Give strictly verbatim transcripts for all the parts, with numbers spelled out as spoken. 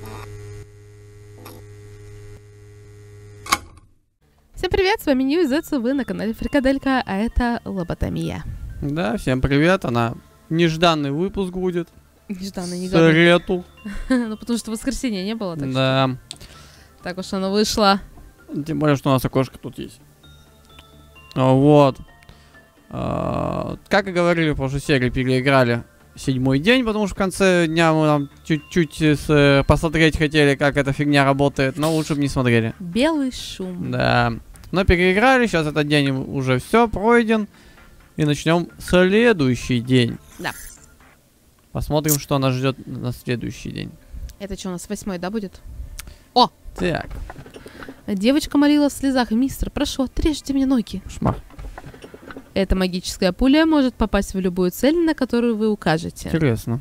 Всем привет, с вами Ньюизетсу, вы на канале Фрикаделька, а это Лоботомия. Да, всем привет, она нежданный выпуск будет. Нежданный, не Срету. Ну, потому что воскресенья не было, так Да. что... Так уж оно вышло. Тем более, что у нас окошко тут есть. Вот. А, как и говорили в прошлой серии, переиграли седьмой день, потому что в конце дня мы там чуть-чуть с, посмотреть хотели, как эта фигня работает, но лучше бы не смотрели. Белый шум. Да. Но переиграли, сейчас этот день уже все пройден. И начнем следующий день. Да. Посмотрим, что нас ждет на следующий день. Это что, у нас восьмой, да, будет? О! Так. Девочка молила в слезах: мистер, прошу, отрежьте мне ноги. Шмар. Эта магическая пуля может попасть в любую цель, на которую вы укажете. Интересно.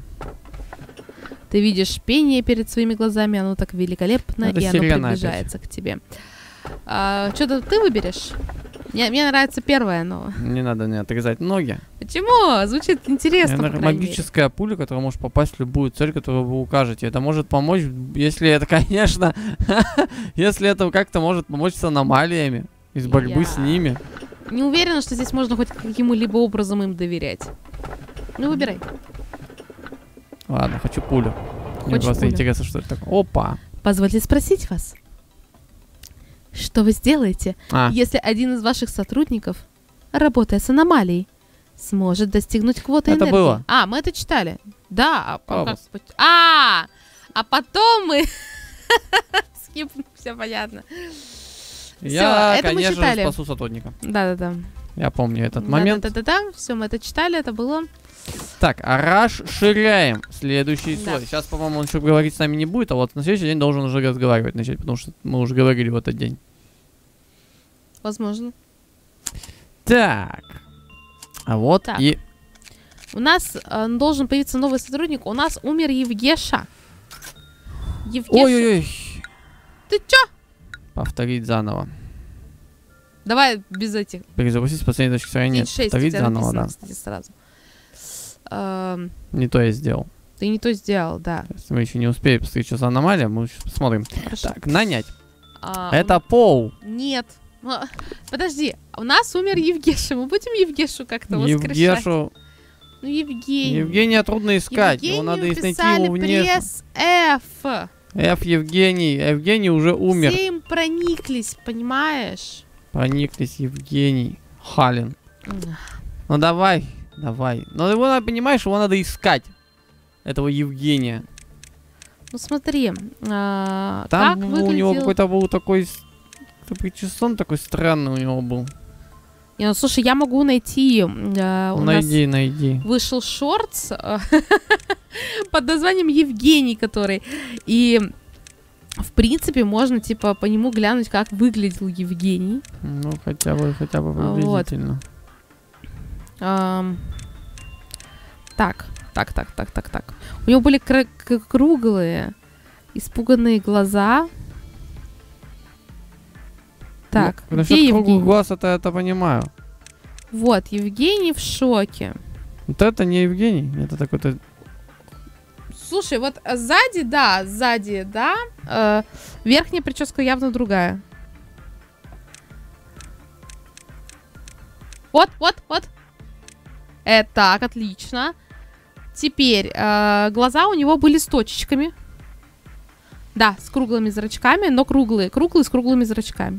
Ты видишь пение перед своими глазами, оно так великолепно, Это и оно сирена приближается опять к тебе. А, что-то ты выберешь? Мне, мне нравится первое, но... Не надо не отрезать ноги. Почему? Звучит интересно, по крайней мере. Магическая пуля, которая может попасть в любую цель, которую вы укажете. Это может помочь, если это, конечно, если это как-то может помочь с аномалиями, из борьбы Я с ними. Не уверена, что здесь можно хоть каким-либо образом им доверять. Ну, выбирай. Ладно, хочу пулю. Мне Хочешь просто пулю? интересно, что это такое. Опа. Позвольте спросить вас. Что вы сделаете, А, если один из ваших сотрудников, работая с аномалией, сможет достигнуть квоты Это энергии? было. А, мы это читали. Да. А, а, Пробус. как... а, а потом мы... Скип, все понятно. я, это мы конечно же, читали. спасу сотрудника. Да-да-да. Я помню этот момент. Да-да-да, все, мы это читали, это было... Так, а расширяем следующий Да. слой. Сейчас, по-моему, он еще говорить с нами не будет, а вот на следующий день должен уже разговаривать начать, потому что мы уже говорили в этот день. Возможно. Так. А вот Так. и... У нас э, должен появиться новый сотрудник. У нас умер Евгеша. Евгеша. Ой-ой-ой. Ты чё? Повторить заново. Давай без этих. Перезапустить с последней точки зрения. Нет, шесть у повторить тебя заново, написано, да. кстати, сразу. Эм, Не то я сделал. ты не то сделал, да. То есть мы еще не успели посмотреть, что за аномалия. Мы сейчас посмотрим. Хорошо. Так, нанять. А, Это Пол. Нет. А, Подожди, у нас умер Евгеша. Мы будем Евгешу как-то воскрешать? Евгешу. Ну, Евгений. Евгения трудно искать. Его Евгению надо найти писали его внешне. пресс F. F Евгений. Евгений уже умер. Все им прониклись, понимаешь? Прониклись Евгений Халин. Ну давай, давай. Но его надо, понимаешь, его надо искать. Этого Евгения. Ну смотри, а, Там как у него выглядел... какой-то был такой... с- Причесон такой странный у него был. Не, ну слушай, я могу найти... а, у Найди, найди. нас вышел шортс а, под названием Евгений, который... И, в принципе, можно, типа, по нему глянуть, как выглядел Евгений. Ну, хотя бы, хотя бы Вот. приблизительно. Ам, Так, так, так, так, так, так. У него были кр- к- круглые, испуганные глаза. Так, Ну, где насчет круглых Евгений? глаз это я это понимаю. Вот, Евгений в шоке. Вот это не Евгений, это такой-то... Слушай, вот э, сзади, да, сзади, да, э, верхняя прическа явно другая. Вот, вот, вот. Это так, отлично. Теперь, э, глаза у него были с точечками. Да, с круглыми зрачками, но круглые, круглые с круглыми зрачками.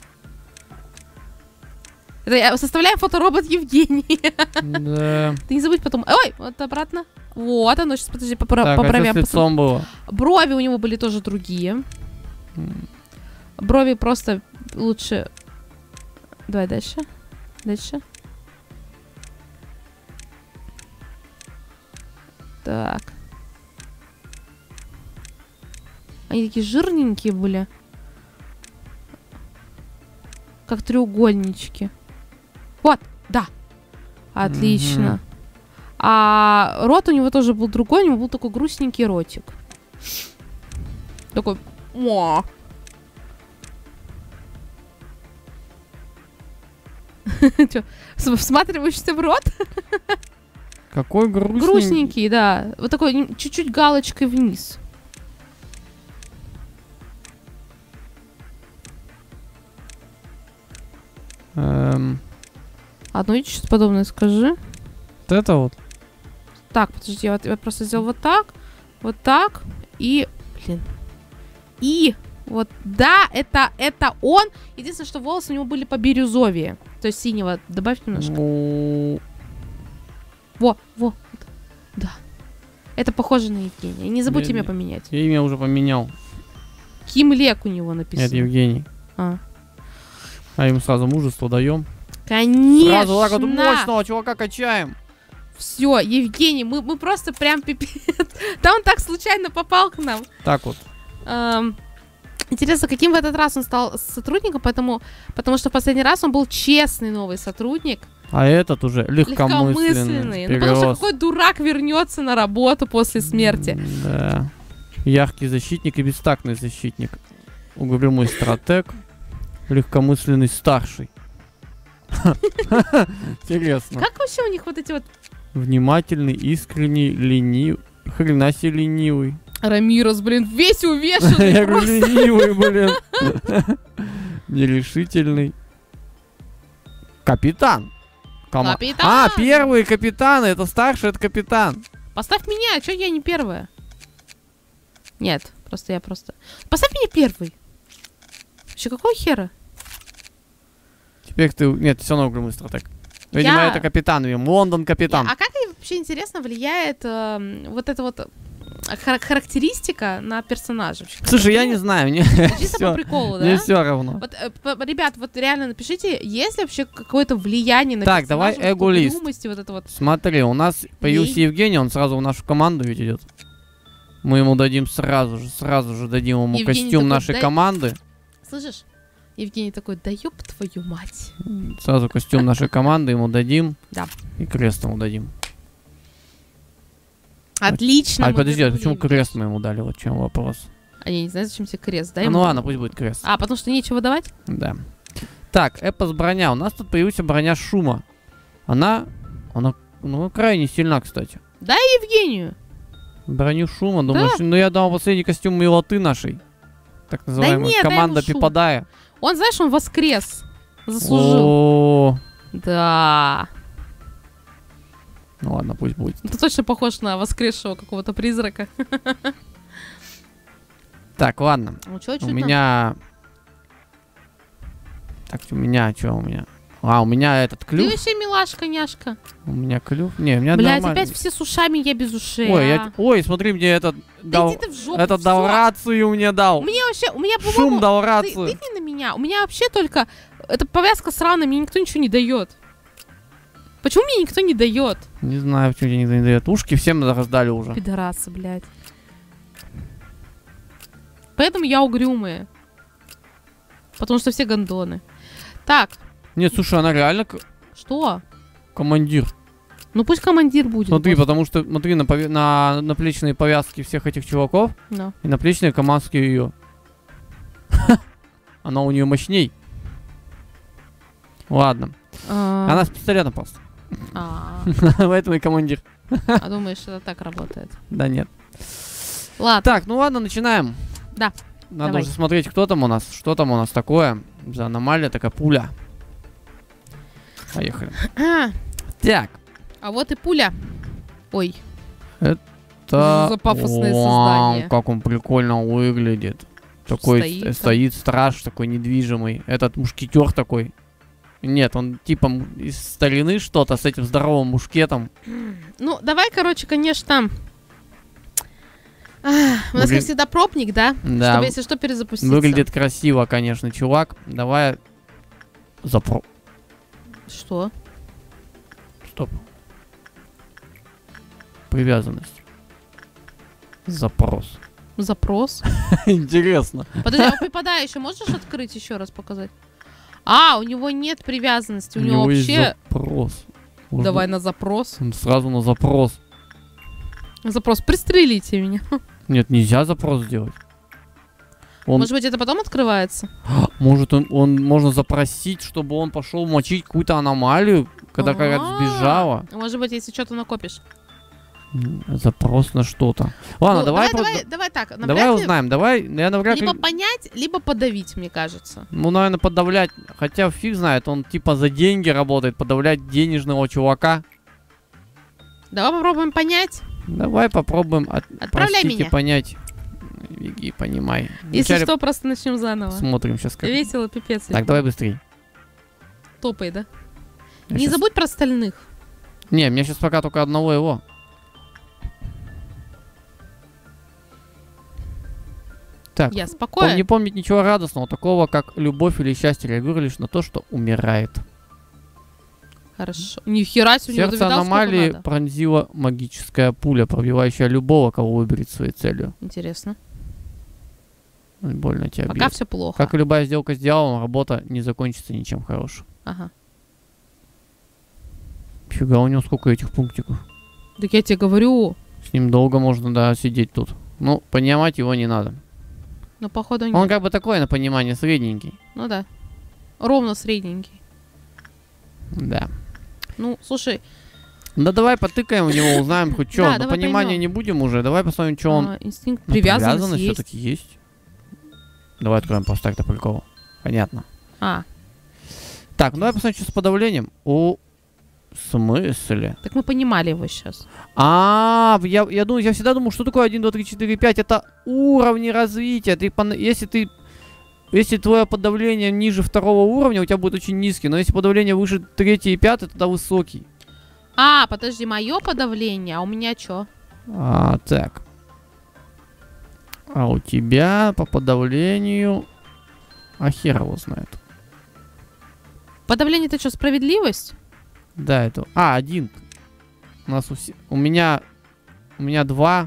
Это я составляем фоторобот Евгений. Да. Ты не забудь потом... Ой, вот обратно. Вот оно, сейчас, подожди, по, про- Так, по а что бровям с лицом было? Брови у него были тоже другие. М. Брови просто лучше... Давай дальше. Дальше. Так. Они такие жирненькие были. Как треугольнички. Вот, да. Отлично. Мгм. А рот у него тоже был другой, у него был такой грустненький ротик. Такой... Мо. Чё, вс- всматриваешься в рот? Какой грустненький. Грустненький, да. Вот такой н- чуть-чуть галочкой вниз. Эм, Одно и что-то подобное скажи. вот это вот. Так, подожди, я, вот, я просто сделал вот так, вот так, и, блин, и, вот, да, это, это он. Единственное, что волосы у него были по бирюзовее. То есть синего добавь немножко. Ну, Во, во, вот, да. Это похоже на Евгения. И не забудьте Не- имя не. поменять. я имя уже поменял. Ким Лек у него написано. Нет, Евгений. А. А ему сразу мужество даем. Конечно. Сразу вот так вот мощного чувака качаем. Все, Евгений, мы, мы просто прям пипец. Да он так случайно попал к нам. Так вот. Эм, интересно, каким в этот раз он стал сотрудником, потому, потому что в последний раз он был честный новый сотрудник. А этот уже легкомысленный. Ну, потому что Вперёд. какой дурак вернется на работу после смерти. М, Да. Яркий защитник и бестактный защитник. Угрюмый стратег. Легкомысленный старший. Интересно. Как вообще у них вот эти вот... Внимательный, искренний, ленивый. Хрена себе ленивый. Рамирос, блин, весь Я увешанный говорю, просто. ленивый, блин. Нерешительный. Капитан. Кома- Капитан. А, первый капитан. Это старший, это капитан. Поставь меня, а чё я не первая? Нет, просто я просто... Поставь меня первый. Вообще, какого хера? Теперь ты... Нет, все равно угрюмый стратег. Видимо, Я- это капитан. видимо, Лондон капитан. А как и вообще интересно влияет э, вот эта вот хар- характеристика на персонажа? Вообще, Слушай, я как-то не знаю, мне Чисто по всё- приколу, да? мне все равно. Вот, э, п- ребят, вот реально напишите, есть ли вообще какое-то влияние на Так, давай персонажа, вот эго-лист. угрюмость и вот это вот. Смотри, у нас появился Ей. Евгений, он сразу в нашу команду ведь идет. Мы ему дадим сразу же, сразу же дадим ему Евгений костюм такой, нашей «Дай-» команды. Слышишь? Евгений такой, да ёб твою мать. Сразу костюм нашей команды ему дадим. Да. И крест ему дадим. Отлично. А мы подожди, а вернули почему Евгения. крест мы ему дали? Вот в чем вопрос. А я не знаю, зачем тебе крест, да? А, ему? ну ладно, пусть будет крест. А, потому что нечего давать? Да. Так, эпос броня. У нас тут появилась броня шума. Она, она, ну, крайне сильна, кстати. Дай Евгению. Броню шума, думаешь? Ну, я дал последний костюм милоты нашей. Так называемая нет, дай ему команда шум. Пипадая. Он, знаешь, он воскрес. Заслужил. О, Да. ну ладно, пусть будет. Ты точно похож на воскресшего какого-то призрака. Так, ладно. Ну, чё, чё У там? меня... Так, у меня, что у меня? А, у меня этот Ты клюв. вообще милашка, няшка. У меня клюв. Не, у меня Блядь, нормально. опять все с ушами, я без ушей. Ой, а. я... Ой, смотри, мне этот Да дал... иди ты в жопу. Этот всё. дал рацию мне дал. У меня вообще, у меня, Шум по-моему, дал ты, рацию. ты не на меня. У меня вообще только... Эта повязка сраная, мне никто ничего не дает. Почему мне никто не дает? Не знаю, почему тебе никто не дает. Ушки всем раздали уже. Пидорасы, блядь. Поэтому я угрюмая. Потому что все гондоны. Так, Нет, слушай, она реально к- что? командир. Ну пусть командир будет. Смотри, господи. потому что, смотри, на, пове- на наплечные повязки всех этих чуваков Ну. и наплечные командски ее. Она у нее мощней. Ладно. А, Она с пистолетом просто. а, Поэтому и командир. а думаешь, это так работает? Да нет. Ладно. Так, ну ладно, начинаем. Да. Надо Давай. уже смотреть, кто там у нас, что там у нас такое. За аномалия, такая пуля. Поехали. А, Так. а вот и пуля. Ой. Та... За пафосное Вау, создание. как он прикольно выглядит. Такой Стоит стоит, там. стоит страж такой недвижимый. Этот мушкетер такой. Нет, он типа м- из старины что-то с этим здоровым мушкетом. Ну, давай, короче, конечно... А, у нас, Выгля- как всегда, пробник, да? Да, Чтобы, если что, перезапуститься. выглядит красиво, конечно, чувак. Давай запро... Что? Стоп. Привязанность. Запрос. Запрос? Интересно. Подожди, а припадая еще можешь открыть еще раз показать? А, у него нет привязанности, у, него есть вообще... запрос. Можно Давай на запрос. Сразу на запрос. Запрос, пристрелите меня. Нет, нельзя запрос сделать. Он, Может быть, это потом открывается? может, он, он можно запросить, чтобы он пошел мочить какую-то аномалию, когда какая-то А, сбежала. Может быть, если что-то накопишь. Запрос на что-то. Ладно, Ну, давай, давай, просто- давай, давай так. давай навряд ли- узнаем. Давай, я навряд ли... Либо понять, либо подавить, мне кажется. Ну, наверное, подавлять. Хотя фиг знает, он типа за деньги работает, подавлять денежного чувака. Давай попробуем понять. Давай попробуем от... Отправляй простите, меня. понять. Веги, понимай. Если Вначале что, просто начнем заново. смотрим сейчас как. Весело, пипец. Так, давай быстрее. Топай, да? Я Не щас- забудь про остальных. Не, мне сейчас пока только одного его. Так, Я пом- спокоен. не помнить ничего радостного, такого как любовь или счастье. Реагирую лишь на то, что умирает. Хорошо. Ни хера себе, у него Сердце довидал, сколько аномалии надо. пронзила магическая пуля, пробивающая любого, кого выберет своей целью. Интересно. Ой, больно тебя Пока бьет. все плохо. Как и любая сделка с дьяволом, работа не закончится ничем хорошим. Ага. Фига, у него сколько этих пунктиков. Так я тебе говорю. С ним долго можно, да, сидеть тут. Ну, понимать его не надо. Но походу нет. Он как бы такой, на понимание, средненький. Ну да. Ровно средненький. Да. Ну, слушай. Да давай потыкаем в него, узнаем хоть что. Да, Но давай понимания поймем. не будем уже. Давай посмотрим, что он... а, инстинкт Ну, привязанности есть. все-таки есть. Давай откроем просто так-то Полякова. Понятно. А, Так, ну давай посмотрим, что с подавлением. О, в смысле? так мы понимали его сейчас. А, я, я думаю, я всегда думал, что такое один, два, три, четыре, пять. Это уровни развития. Ты, пон- если ты... Если твое подавление ниже второго уровня, у тебя будет очень низкий. Но если подавление выше третий и пятый, тогда высокий. А, подожди, мое подавление, а у меня что? А, так. А у тебя по подавлению... А хер его знает. Подавление это что, справедливость? Да, это... А, один. У нас у, все... у меня... У меня два.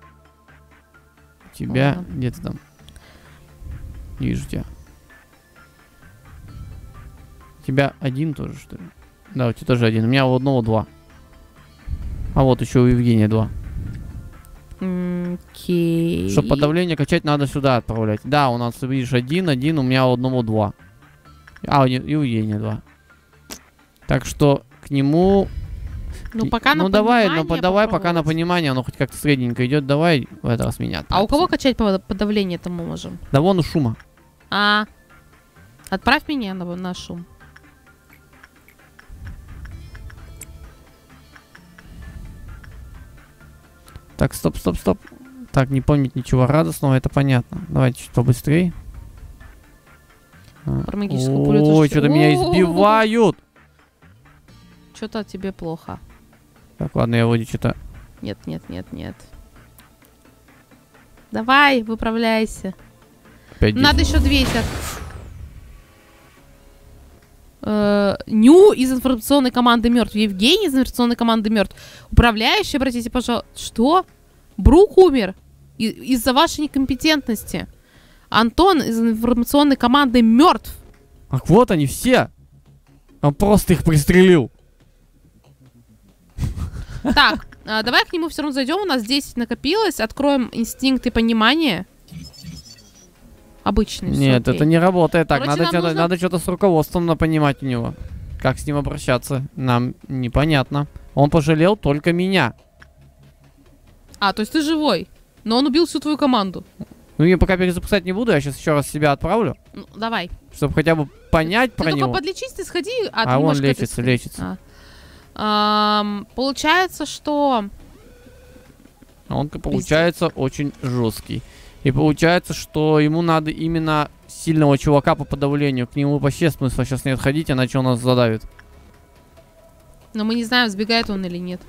У тебя... Ладно. Где ты там? Не вижу тебя. У тебя один тоже, что ли? Да, у тебя тоже один. У меня у одного два. А вот еще у Евгения два. М, Окей. Чтобы подавление качать, надо сюда отправлять. Да, у нас, видишь, один, один, у меня у одного два. А, у не- и у Евгения два. Так что к нему... Ну, и- пока на ну давай, ну понимание по- давай пока на попробовать. понимание, оно хоть как-то средненько идет. Давай в этот раз меня. А у кого отправь. качать под- подавление-то мы можем? Да вон у Шума. А, отправь меня на, на шум. Так, стоп, стоп, стоп. Так, не помнить ничего радостного, это понятно. Давайте чуть побыстрее. А, Про магическую пулю тоже Ой, чё- что-то меня О-о-о-о. избивают. Что-то тебе плохо. Так, ладно, я вроде что-то... Нет, нет, нет, нет. Давай, выправляйся. опять Надо еще двести. Э, Ню из информационной команды мертв. Евгений из информационной команды мертв. Управляющий, обратите, пожалуйста. Что? Брук умер И- из-за вашей некомпетентности. Антон из информационной команды мертв. Ах, вот они все. Он просто их пристрелил. Так, а, давай к нему все равно зайдем. У нас десять накопилось. Откроем инстинкт и понимание. Обычный. всё Нет, окей. это не работает так. Короче, Надо нам что-то нужно- надо что-то с руководством на понимать у него. Как с ним обращаться, нам непонятно. Он пожалел только меня. А, то есть ты живой. Но он убил всю твою команду. Ну, я пока перезапускать не буду, я сейчас еще раз себя отправлю, Ну, давай. чтобы хотя бы понять Ты про только него. подлечись, ты сходи. А, ты А не он можешь к этой лечится, сходить. лечится. А. Ам, получается, что... Он, получается, очень жесткий. И получается, что ему надо именно сильного чувака по подавлению. К нему вообще смысла сейчас не отходить, иначе он нас задавит. Но мы не знаем, сбегает он или нет.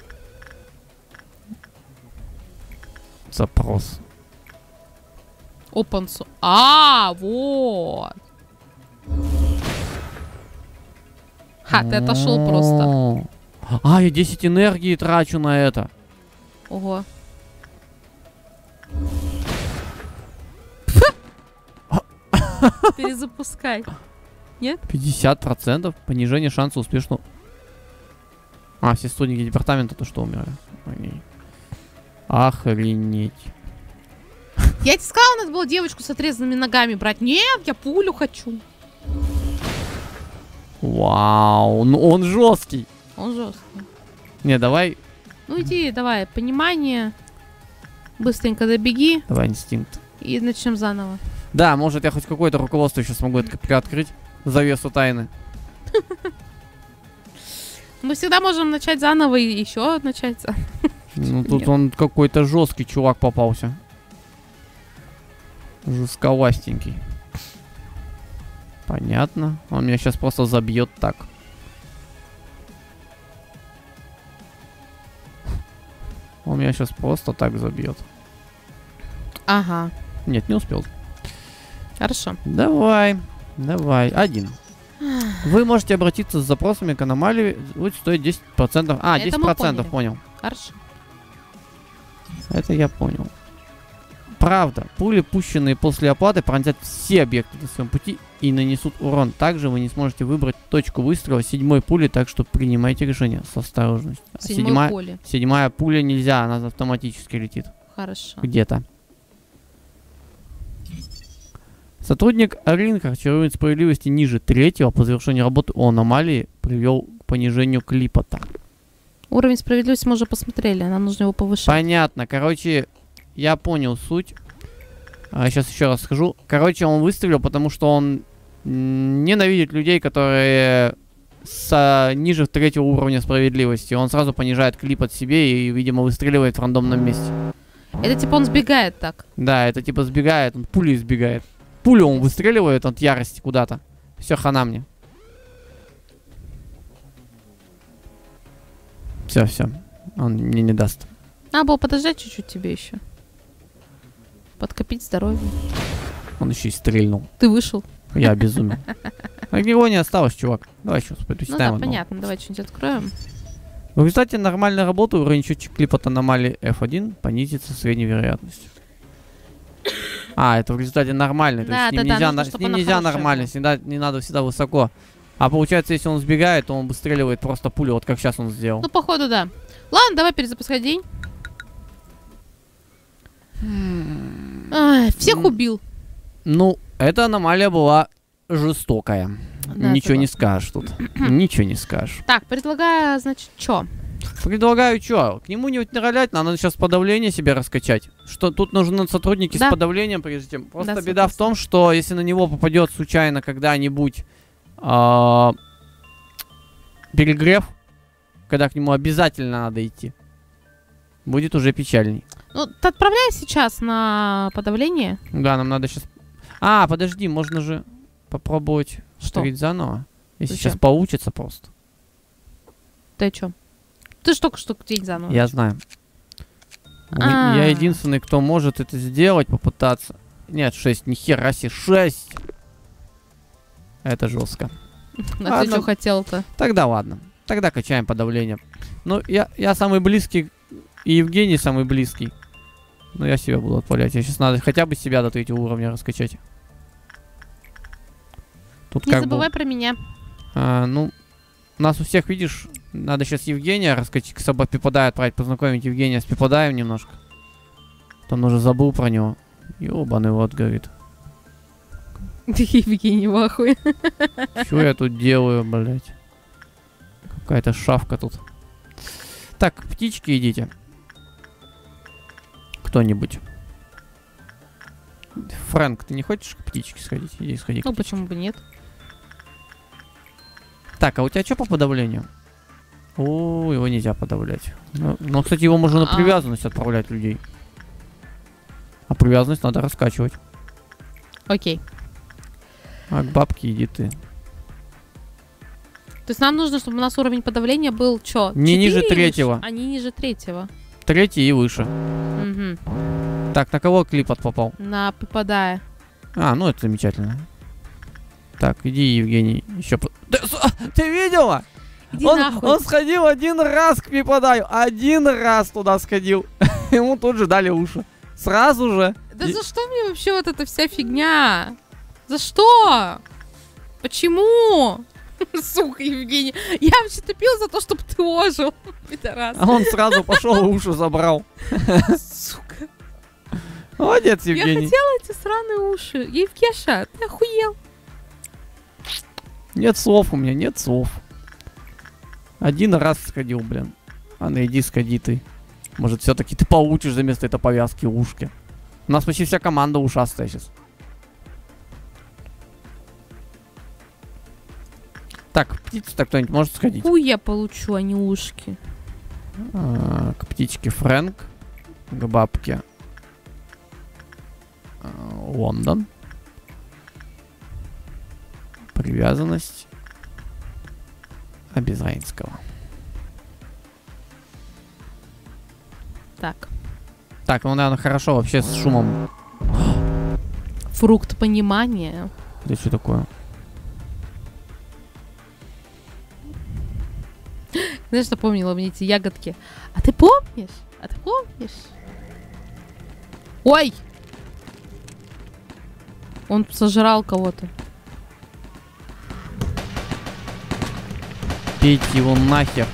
Запрос. Опансу. А, вот. Ха, ты отошел просто. О. А, я десять энергии трачу на это. Ого. Перезапускай. Нет? пятьдесят процентов понижение шанса успешного. А, все сотрудники департамента то что умерли. Они- Охренеть. Я тебе сказала, надо было девочку с отрезанными ногами брать. Нет, я пулю хочу. Вау, ну он жесткий. Он жесткий. Не, давай. Ну иди, давай, понимание. Быстренько добеги. Давай инстинкт. И начнем заново. Да, может я хоть какое-то руководство еще смогу это приоткрыть. Завесу тайны. Мы всегда можем начать заново и еще начать заново. Ну тут он какой-то жесткий чувак попался. Жестковастенький. Понятно. Он меня сейчас просто забьет так. Он меня сейчас просто так забьет. Ага. Нет, не успел. Хорошо. Давай. Давай. Один. Вы можете обратиться с запросами к аномалии. Будет стоить десять процентов. А, десять процентов, понял. Хорошо. Это я понял. Правда, пули, пущенные после оплаты, пронзят все объекты на своем пути и нанесут урон. Также вы не сможете выбрать точку выстрела седьмой пули, так что принимайте решение с осторожностью. Седьмой пули. Седьмая пуля нельзя, она автоматически летит. Хорошо. Где-то. Сотрудник рынка чарует справедливости ниже третьего по завершению работы о аномалии привел к понижению клипота. Уровень справедливости мы уже посмотрели, нам нужно его повышать. Понятно, короче, я понял суть. А, сейчас еще раз скажу. Короче, он выстрелил, потому что он ненавидит людей, которые с а, ниже третьего уровня справедливости. Он сразу понижает клипот себе и, видимо, выстреливает в рандомном месте. Это типа он сбегает так? Да, это типа сбегает, он пулей сбегает. Пулю он выстреливает от ярости куда-то. Все, хана мне. Все, все. Он мне не даст. Надо было подождать чуть-чуть тебе еще. Подкопить здоровье. Он еще и стрельнул. Ты вышел. Я безумен. А его не осталось, чувак. Давай еще почитаем. Ну да, одного. Понятно. Давай что-нибудь откроем. В результате нормальной работы уровень счетчик клипот аномалии эф один понизится с средней вероятностью. А, это в результате нормальный. Да, то есть да, с ним да, нельзя, нужно, на, с ним нельзя нормально, была. всегда, не надо всегда высоко. А получается, если он сбегает, то он выстреливает просто пулю, вот как сейчас он сделал. Ну, походу, да. Ладно, давай перезапускать день. Ай, всех убил. Ну, эта аномалия была жестокая. Да, Ничего согласна. не скажешь тут. Ничего не скажешь. Так, предлагаю, значит, что? Предлагаю, что? К нему не ролять, надо сейчас подавление себе раскачать. Что тут нужны сотрудники Да. с подавлением, прежде чем. Просто Да, беда в том, что если на него попадет случайно когда-нибудь а, перегрев, когда к нему обязательно надо идти, будет уже печальней. Ну, ты отправляй сейчас на подавление. Да, нам надо сейчас... А, подожди, можно же попробовать Что? повторить заново. Если Зачем? сейчас получится просто. Ты о чем? Ты ж только что день заново. Я знаю. У ме- А. Я единственный, кто может это сделать, попытаться. Нет, шесть, нихера себе, шесть. Это жестко. А ты Ладно. что хотел-то? Тогда ладно. Тогда качаем подавление. Ну, я, я самый близкий, и Евгений самый близкий. Но я себя буду отправлять. Я сейчас надо хотя бы себя до третьего уровня раскачать. Тут Не как забывай бы... про меня. А, ну, у нас у всех, видишь, надо сейчас Евгения раскачать, к собой Пиподай отправить, познакомить Евгения с Пиподаем немножко. Он уже забыл про него. Ёбаный вот, говорит. Евгений в ахуе. Что я тут делаю, блядь? Какая-то шавка тут. Так, птички идите. Кто-нибудь. Фрэнк, ты не хочешь к птичке сходить? Иди сходи. Ну, почему бы нет? Так, а у тебя что по подавлению? О, его нельзя подавлять. Ну, ну, кстати, его можно на А. привязанность отправлять людей. А привязанность надо раскачивать. Окей. А к бабке иди ты. То есть нам нужно, чтобы у нас уровень подавления был что? Не ниже третьего. А не ниже третьего. Третий и выше. Угу. Так, на кого клипот попал? На попадая. А, ну это замечательно. Так, иди, Евгений. Еще по... Ты, с- ты видела? Иди Он, нахуй. он сходил один раз к Пиподаю. Один раз туда сходил. Ему тут же дали уши. Сразу же. Да И- за что мне вообще вот эта вся фигня? За что? Почему? Сука, Евгений. Я вообще топил за то, чтобы ты ожил. Пидорас. А он сразу пошел и уши забрал. Сука. Молодец, Я Евгений. хотела эти сраные уши. Евгеша, ты охуел? Нет слов у меня, нет слов. Один раз сходил, блин. А ну иди, сходи ты. Может, все-таки ты получишь вместо этой повязки ушки. У нас почти вся команда ушастая сейчас. Так, птица-то кто-нибудь может сходить? Хуй я получу, а не ушки. А, к птичке Фрэнк. К бабке а, Лондон. Привязанность Обезраинского. Так. Так, ну, наверное, хорошо вообще с шумом. Фрукт понимания. Это что такое? Знаешь, напомнила мне эти ягодки. А ты помнишь? А ты помнишь? Ой! Он сожрал кого-то. Пейте его нахер.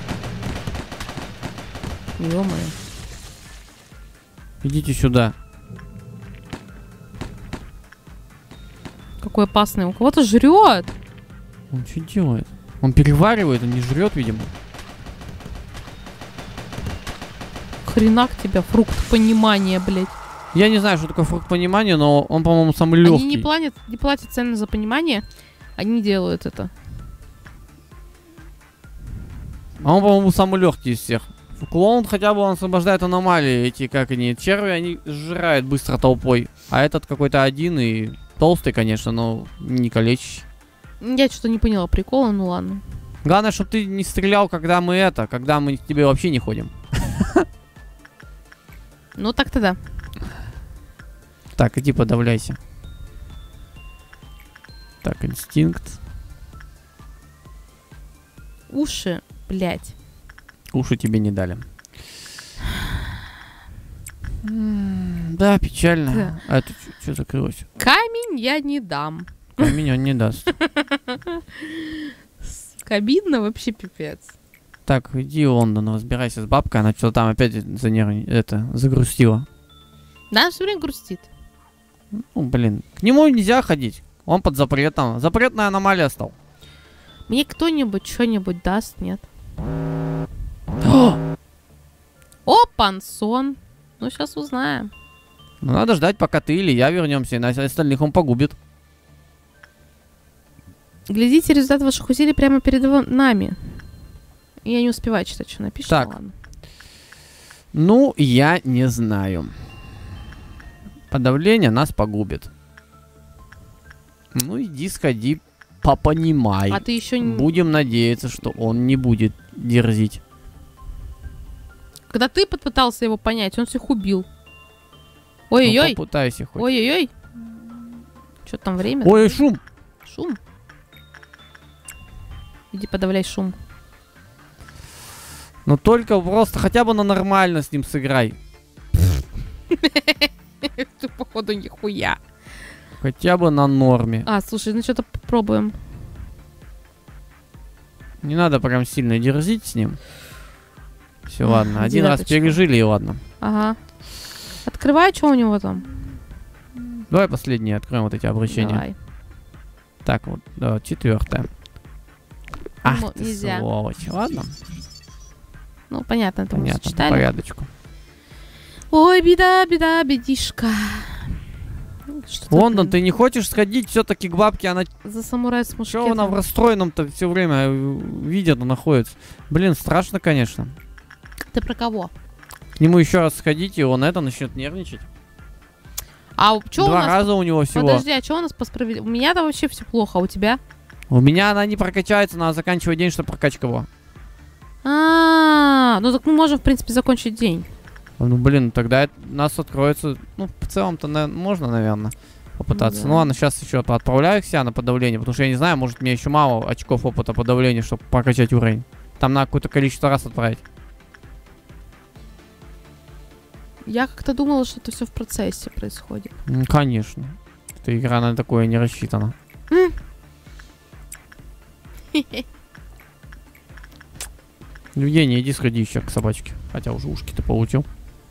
Ё-моё. Идите сюда. Какой опасный. Он кого-то жрет. Он что делает? Он переваривает, он не жрет, видимо. Хренак тебя, фрукт понимания, блядь. Я не знаю, что такое фрукт понимания, но он, по-моему, самый легкий. Они не платят, не платят цены за понимание. Они делают это. А он, по-моему, самый легкий из всех. Клоун хотя бы он освобождает аномалии. Эти, как они, черви, они сжирают быстро толпой. А этот какой-то один и толстый, конечно, но не калечащий. Я что-то не поняла прикола, ну ладно. Главное, чтобы ты не стрелял, когда мы это, когда мы к тебе вообще не ходим. Ну так-то да. Так, иди подавляйся. Так, инстинкт. Уши, блядь. Уши тебе не дали. Да, печально. Да. А это что закрылось? Камень я не дам. Камень он не даст. Кабинно вообще пипец. Так, иди в Лондон, разбирайся с бабкой. Она что-то там опять занерв... это, загрустила. Да, она все время грустит. Ну, блин. К нему нельзя ходить. Он под запретом. Запретная аномалия стал. Мне кто-нибудь что-нибудь даст, нет? О, пансон. Ну, сейчас узнаем. Ну, надо ждать, пока ты или я вернемся, иначе остальных он погубит. Глядите результат ваших усилий прямо перед нами. Я не успеваю читать, что напишет. Так. Ладно. Ну, я не знаю. Подавление нас погубит. Ну, иди сходи, попонимай. А ты еще не... Будем надеяться, что он не будет дерзить. Когда ты попытался его понять, он всех убил. Ой-ой-ой. Ну, попытайся хоть. Ой-ой-ой. Что там время? Ой, шум. Шум. Иди подавляй шум. Ну только просто хотя бы на нормально с ним сыграй. Ты, походу, нихуя. Хотя бы на норме. А, слушай, ну что-то попробуем. Не надо прям сильно дерзить с ним. Все, ладно. Один девяточка. раз пережили, и ладно. Ага. Открывай, что у него там. Давай последнее откроем вот эти обращения. Давай. Так, вот, да, четвертое. Ах, Ну, ты нельзя. сволочь. Ладно, Ну, понятно, это мы понятно, по зачитали. порядочку. Ой, беда, беда, бедишка. Что-то, Лондон, блин, ты не хочешь сходить все-таки к бабке? Она... За самурай с Чего мушкетом. она в расстроенном-то все время э, видит, она находится? Блин, страшно, конечно. Ты про кого? К нему еще раз сходить, и он это начнет нервничать. А что у Два нас... раза у него всего. Подожди, а что у нас по справедливости? У меня-то вообще все плохо, а у тебя? У меня она не прокачается, надо заканчивать день, чтобы прокачка была. А, ну так мы можем, в принципе, закончить день. Ну, блин, тогда это- нас откроется... Ну, в целом-то на- можно, наверное, попытаться. Да. Ну, ладно, сейчас еще отправляю их себя на подавление, потому что я не знаю, может, мне еще мало очков опыта подавления, чтобы прокачать уровень. Там надо какое-то количество раз отправить. Я как-то думала, что это все в процессе происходит. Ну, конечно. Эта игра на такое не рассчитана. Евгений, иди сходи еще к собачке. Хотя уже ушки ты получил.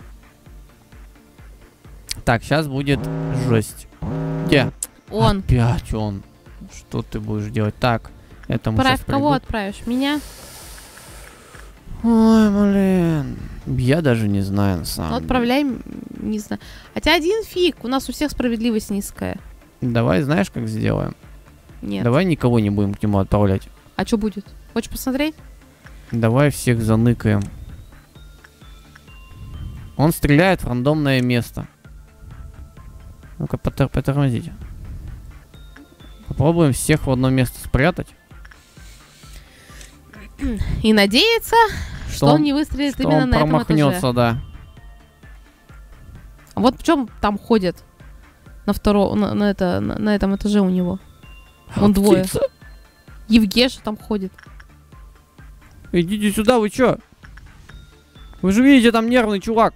Так, сейчас будет жесть. Где? Он. Опять он. Что ты будешь делать? Так, это мы Отправь сейчас кого отправишь? Меня? Ой, блин. Я даже не знаю, на самом Ну, деле. отправляем, не знаю. Хотя один фиг, у нас у всех справедливость низкая. Давай, знаешь, как сделаем? Нет. Давай никого не будем к нему отправлять. А что будет? Хочешь посмотреть? Давай всех заныкаем. Он стреляет в рандомное место. Ну-ка, потор- потормозите. Попробуем всех в одно место спрятать. И надеяться, что, Что он, он- не выстрелит Что именно он на этом этаже. промахнется, да. А вот в чем там ходит на втором, на, на это, на, на этом этаже у него. Он А двое. птица? Евгеша там ходит. Идите сюда, вы чё? Вы же видите, там нервный чувак.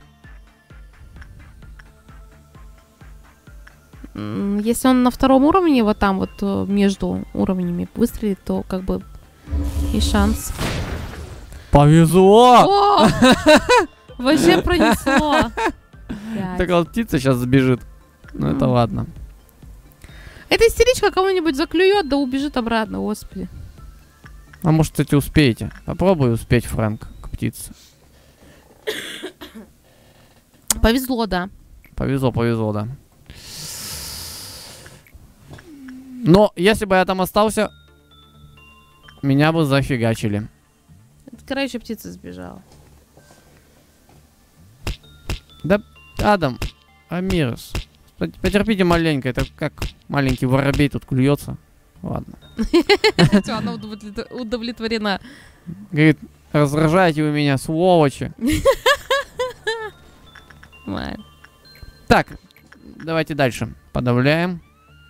М, Если он на втором уровне, вот там вот э, между уровнями выстрелит, то как бы и шанс. Повезло! О! Вообще пронесло. Пять. Так вот птица сейчас сбежит. Ну это М. ладно. Эта истеричка кого-нибудь заклюет, да убежит обратно, господи. А может, кстати, успеете? Попробуй успеть, Фрэнк, к птице. Повезло, да. Повезло, повезло, да. Но если бы я там остался, меня бы зафигачили. Это, короче, птица сбежала. Да, Адам, Амирос, пот- потерпите маленько, это как маленький воробей тут клюется. Ладно. Все, она удовлет- удовлетворена. Говорит, раздражаете вы меня, сволочи. Понимаю. Так, давайте дальше. Подавляем.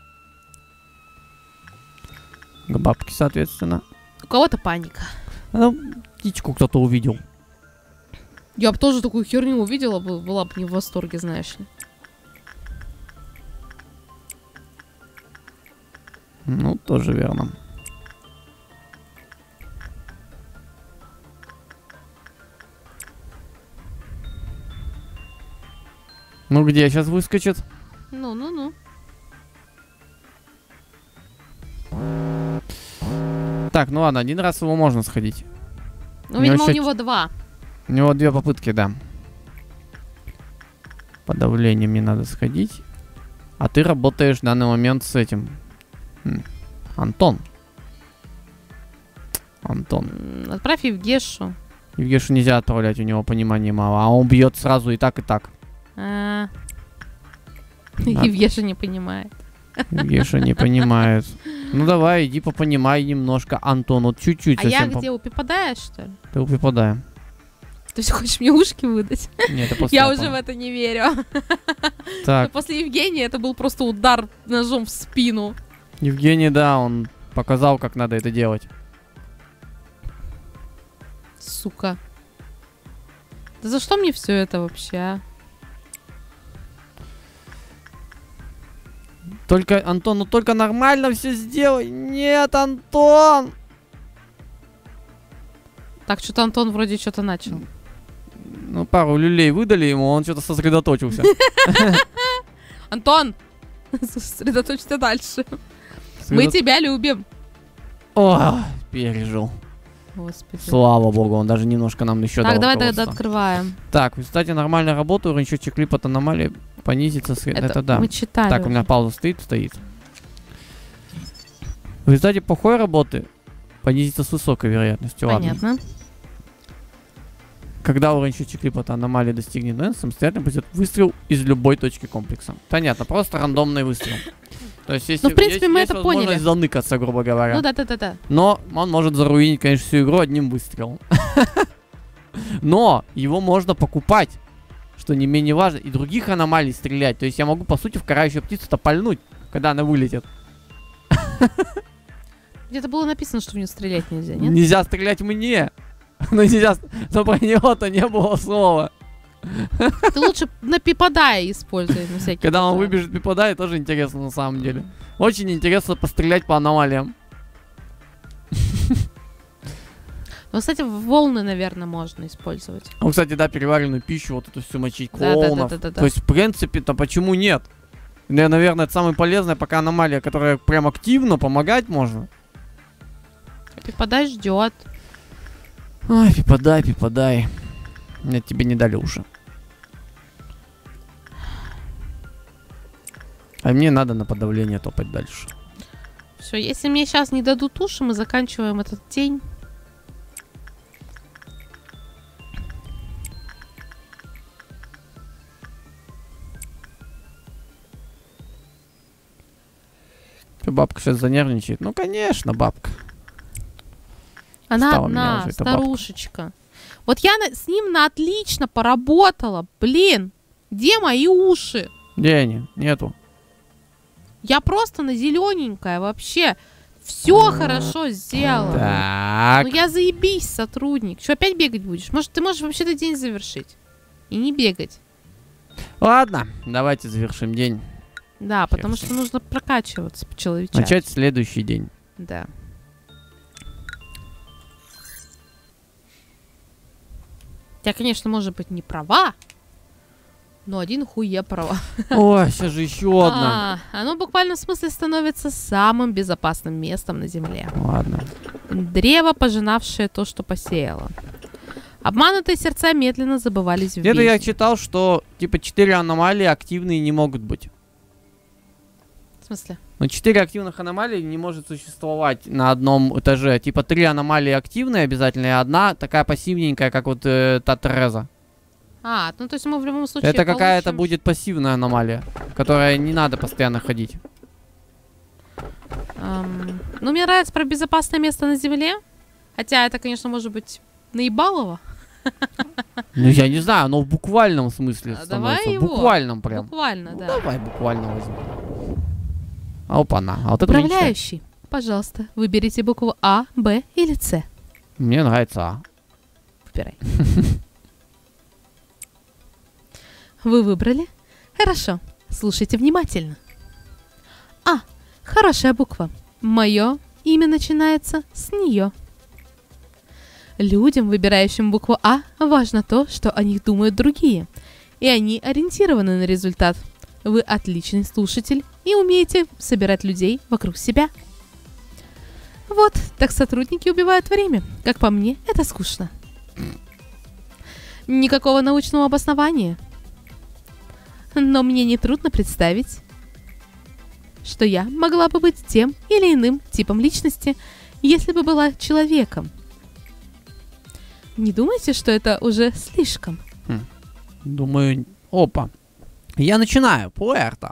К бабке, соответственно. У кого-то паника. Ну, птичку кто-то увидел. Я бы тоже такую херню увидела, бы- была бы не в восторге, знаешь ли. Ну, тоже верно. Ну, где сейчас выскочит? Ну, ну, ну. Так, ну ладно, один раз его можно сходить. Ну, У него видимо, у ща- него два. У него две попытки, да. Подавление мне надо сходить. А ты работаешь в данный момент с этим. М, Антон. Антон. М, Отправь Евгешу. Евгешу нельзя отправлять, у него понимания мало. А он бьет сразу и так, и так. А. Да. Евгеша не понимает. Евгеша не понимает. Ну давай, иди попонимай немножко, Антон. Вот чуть-чуть А я совсем. где, упипадаешь, что ли? Ты выпадаем. Ты все хочешь мне ушки выдать? Нет, это после Я Антона. уже в это не верю. Так, После Евгения это был просто удар ножом в спину. Евгений, да, он показал, как надо это делать. Сука. Да за что мне все это вообще, а? Только, Антон, ну только нормально все сделай. Нет, Антон! Так, что-то Антон вроде что-то начал. Ну, пару люлей выдали ему, он что-то сосредоточился. Антон! Сосредоточься дальше. Мы Сосредо- тебя любим. О, пережил. Господи. Слава богу, он даже немножко нам еще Так, дал давай тогда руководство. открываем. Так, кстати, нормальная работа, уровень счетчик клип от аномалии понизится. с- Это, Это да. мы читали. Так, у меня уже. пауза стоит, стоит. В результате плохой работы понизится с высокой вероятностью. Ладно. Понятно. Когда уровень счетчик клипа от аномалии достигнет нуля, самостоятельно произойдет выстрел из любой точки комплекса. Понятно, просто рандомный выстрел. То есть, если Ну, в принципе, есть, мы есть это возможность поняли. заныкаться, грубо говоря. Ну да, да, да, да. Но он может заруинить, конечно, всю игру одним выстрелом. Но его можно покупать, что не менее важно, и других аномалий стрелять. То есть я могу, по сути, в карающую птицу-то пальнуть, когда она вылетит. Где-то было написано, что в нее стрелять нельзя, нет? Нельзя стрелять мне. Но нельзя, с- но про него-то не было слова. Ты лучше на пипадае используй на всякий Когда он случай. выбежит пипадай, тоже интересно на самом деле. Очень интересно пострелять по аномалиям. Ну, кстати, волны, наверное, можно использовать. Ну, кстати, да, переваренную пищу, вот эту всю мочить, Да, да, да, клоунов. да, да, да. То есть, в принципе-то, почему нет? Ну, наверное, это самая полезная пока аномалия, которая прям активно помогать можно. Пипадай ждет. Ой, пипадай, пипадай. Нет, тебе не дали уши. А мне надо на подавление топать дальше. Все, если мне сейчас не дадут уши, мы заканчиваем этот день. Бабка сейчас занервничает. Ну, конечно, бабка. Она Стала меня одна, уже, эта старушечка. Вот я на- с ним на отлично поработала. Блин, где мои уши? Где они? Нету. Я просто на зелененькая вообще. Все хорошо сделала. Так. Ну я заебись, сотрудник. Что, опять бегать будешь? Может, ты можешь вообще-то день завершить? И не бегать. Ладно, давайте завершим день. Да, потому Хер с что нужно прокачиваться по-человечески. Начать следующий день. Да. Я, конечно, может быть, не права, но один хуй я права. Ой, сейчас же еще одна. А, оно буквально в смысле становится самым безопасным местом на Земле. Ладно. Древо, пожинавшее то, что посеяло. Обманутые сердца медленно забывались в Где-то я бездне. читал, что типа четыре аномалии активные не могут быть. В смысле? Но четыре активных аномалии не может существовать на одном этаже. Типа три аномалии активные обязательно, и одна такая пассивненькая, как вот э, та Тереза. А, ну то есть мы в любом случае Это какая-то получим- будет пассивная аномалия, которая не надо постоянно ходить. Ам, ну, мне нравится про безопасное место на Земле. Хотя это, конечно, может быть наебалово. Ну я не знаю, но в буквальном смысле А, становится. давай В его. буквальном прям. Буквально, Ну, да. давай буквально возьмем. Опа-на. А вот это мне не читать. Управляющий, пожалуйста, выберите букву А, Б или С. Мне нравится А. Выбирай. Вы выбрали? Хорошо. Слушайте внимательно. А. Хорошая буква. Мое имя начинается с нее. Людям, выбирающим букву А, важно то, что о них думают другие. И они ориентированы на результат. Вы отличный слушатель и умеете собирать людей вокруг себя. Вот, так сотрудники убивают время. Как по мне, это скучно. Никакого научного обоснования. Но мне нетрудно представить, что я могла бы быть тем или иным типом личности, если бы была человеком. Не думайте, что это уже слишком? Думаю, опа. Я начинаю. Пуэрто.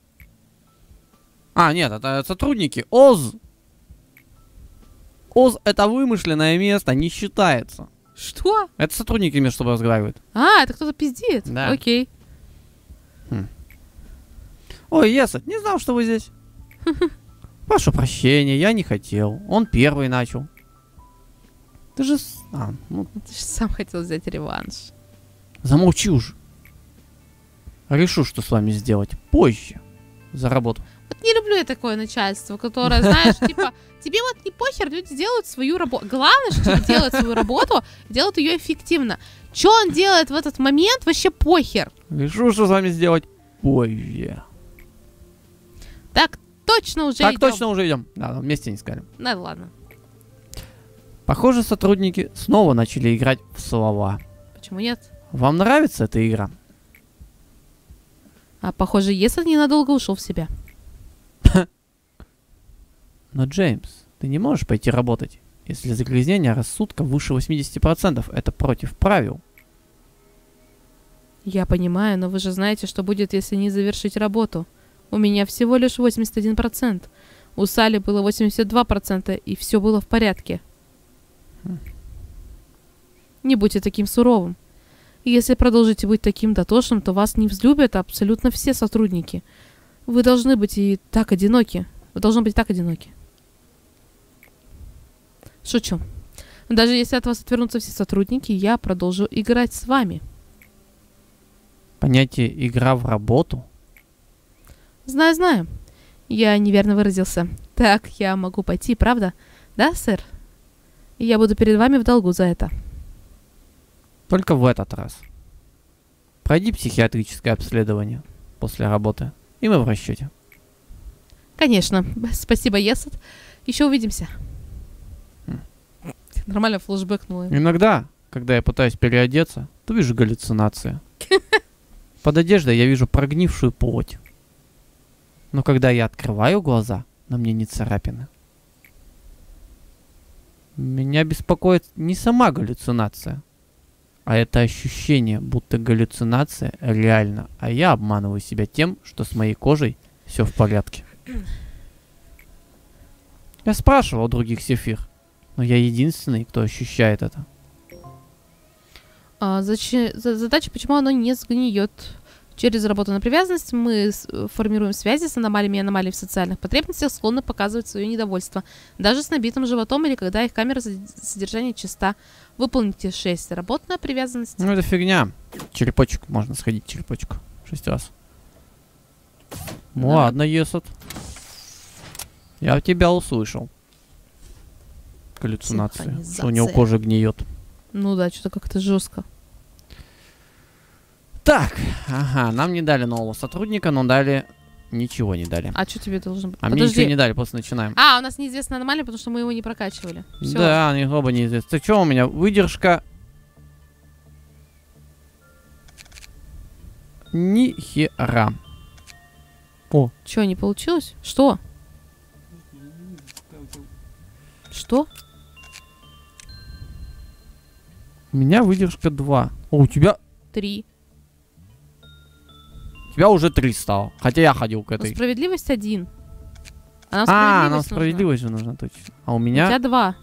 А, нет, это сотрудники. ОЗ. ОЗ это вымышленное место, не считается. Что? Это сотрудники между собой разговаривают. А, это кто-то пиздит? Да. Окей. Ой, Есет, не знал, что вы здесь. Прошу прощения, я не хотел. Он первый начал. Ты же... с- А, ну, Ты же сам хотел взять реванш. замолчи уже. Решу, что с вами сделать позже. За работу. Вот не люблю я такое начальство, которое, знаешь, типа, тебе вот не похер, люди делают свою работу. Главное, что типа, делают свою работу, делают ее эффективно. Что он делает в этот момент, вообще похер. Решу, что с вами сделать позже. Так точно уже Так идем. точно уже идем. Да, вместе не сказали. Ну ладно. Похоже, сотрудники снова начали играть в слова. Почему нет? Вам нравится эта игра? А похоже, если ненадолго ушел в себя. Но, Джеймс, ты не можешь пойти работать, если загрязнение рассудка выше восьмидесяти процентов. Это против правил. Я понимаю, но вы же знаете, что будет, если не завершить работу. У меня всего лишь восемьдесят один процент. У Салли было восемьдесят два процента, и все было в порядке. Не будьте таким суровым. Если продолжите быть таким дотошным, то вас не взлюбят абсолютно все сотрудники. Вы должны быть и так одиноки. Вы должны быть так одиноки. Шучу. Даже если от вас отвернутся все сотрудники, я продолжу играть с вами. Понятие «игра в работу»? Знаю, знаю. Я неверно выразился. Так, я могу пойти, правда? Да, сэр? Я буду перед вами в долгу за это. Только в этот раз. Пройди психиатрическое обследование после работы, и мы в расчете. Конечно. Спасибо, Есет. Еще увидимся. Нормально флешбэкнула. Иногда, когда я пытаюсь переодеться, то вижу галлюцинации. Под одеждой я вижу прогнившую плоть. Но когда я открываю глаза, на мне не царапины. Меня беспокоит не сама галлюцинация, а это ощущение, будто галлюцинация реальна, а я обманываю себя тем, что с моей кожей все в порядке. Я спрашивал других сефир, но я единственный, кто ощущает это. А, зачем, задача, почему оно не сгниет. Через работу на привязанность мы формируем связи с аномалиями и аномалии в социальных потребностях, склонны показывать свое недовольство. Даже с набитым животом или когда их камера содержания чиста. Выполните шесть работ на привязанность. Ну это фигня. Черепочек, можно сходить черепочку. Шесть раз. Ну Да. ладно, Есот. Я тебя услышал. Галлюцинации. Что у него кожа гниет. Ну да, что-то как-то жестко. Так, ага, нам не дали нового сотрудника, но дали... Ничего не дали. А что тебе должно быть? А мне ничего не дали, просто начинаем. А, у нас неизвестная аномалия, потому что мы его не прокачивали. Всё. Да, они оба неизвестны. Ты что у меня? Выдержка... Ни хера. О. Что, не получилось? Что? Что? У меня выдержка два. О, у тебя... Три. У тебя уже три стало. Хотя я ходил к Но этой. справедливость один. А нам А, нам справедливость справедливость же нужна точно. А у нужна. У меня... тебя два.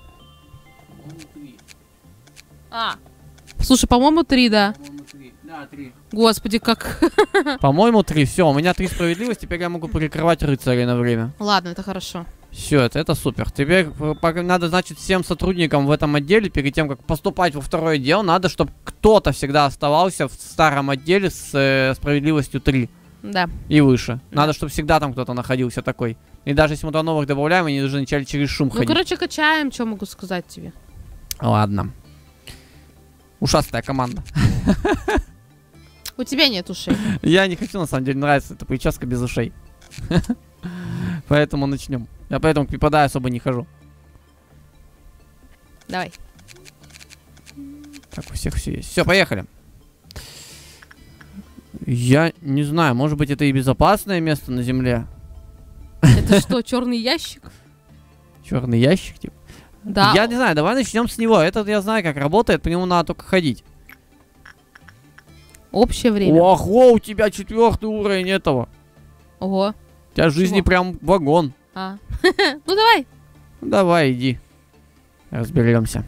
А. Слушай, по-моему, три, да. Да, три. Господи, как... По-моему, три. Все, у меня три справедливости. Теперь я могу прикрывать рыцарей на время. Ладно, это хорошо. Все, это, это супер. Теперь пока надо, значит, всем сотрудникам в этом отделе, перед тем, как поступать во второй отдел, надо, чтобы кто-то всегда оставался в старом отделе с э, справедливостью три. Да. И выше. Надо, чтобы всегда там кто-то находился такой. И даже если мы туда новых добавляем, они должны начали через шум Ну, ходить. короче, качаем, что могу сказать тебе. Ладно. Ушастая команда. У тебя нет ушей. Я не хочу, на самом деле, нравится эта прическа без ушей. Поэтому начнем. Я поэтому к преподаю особо не хожу. Давай. Так, у всех все есть. Все, поехали. Я не знаю, может быть, это и безопасное место на земле. Это что, черный ящик? Черный ящик, типа. Да. Я не знаю, давай начнем с него. Этот я знаю, как работает, по нему надо только ходить. Общее время. Ого, у тебя четвертый уровень этого. Ого. У тебя жизни Чего? прям вагон. А. Ну давай. Давай, иди. Разберемся.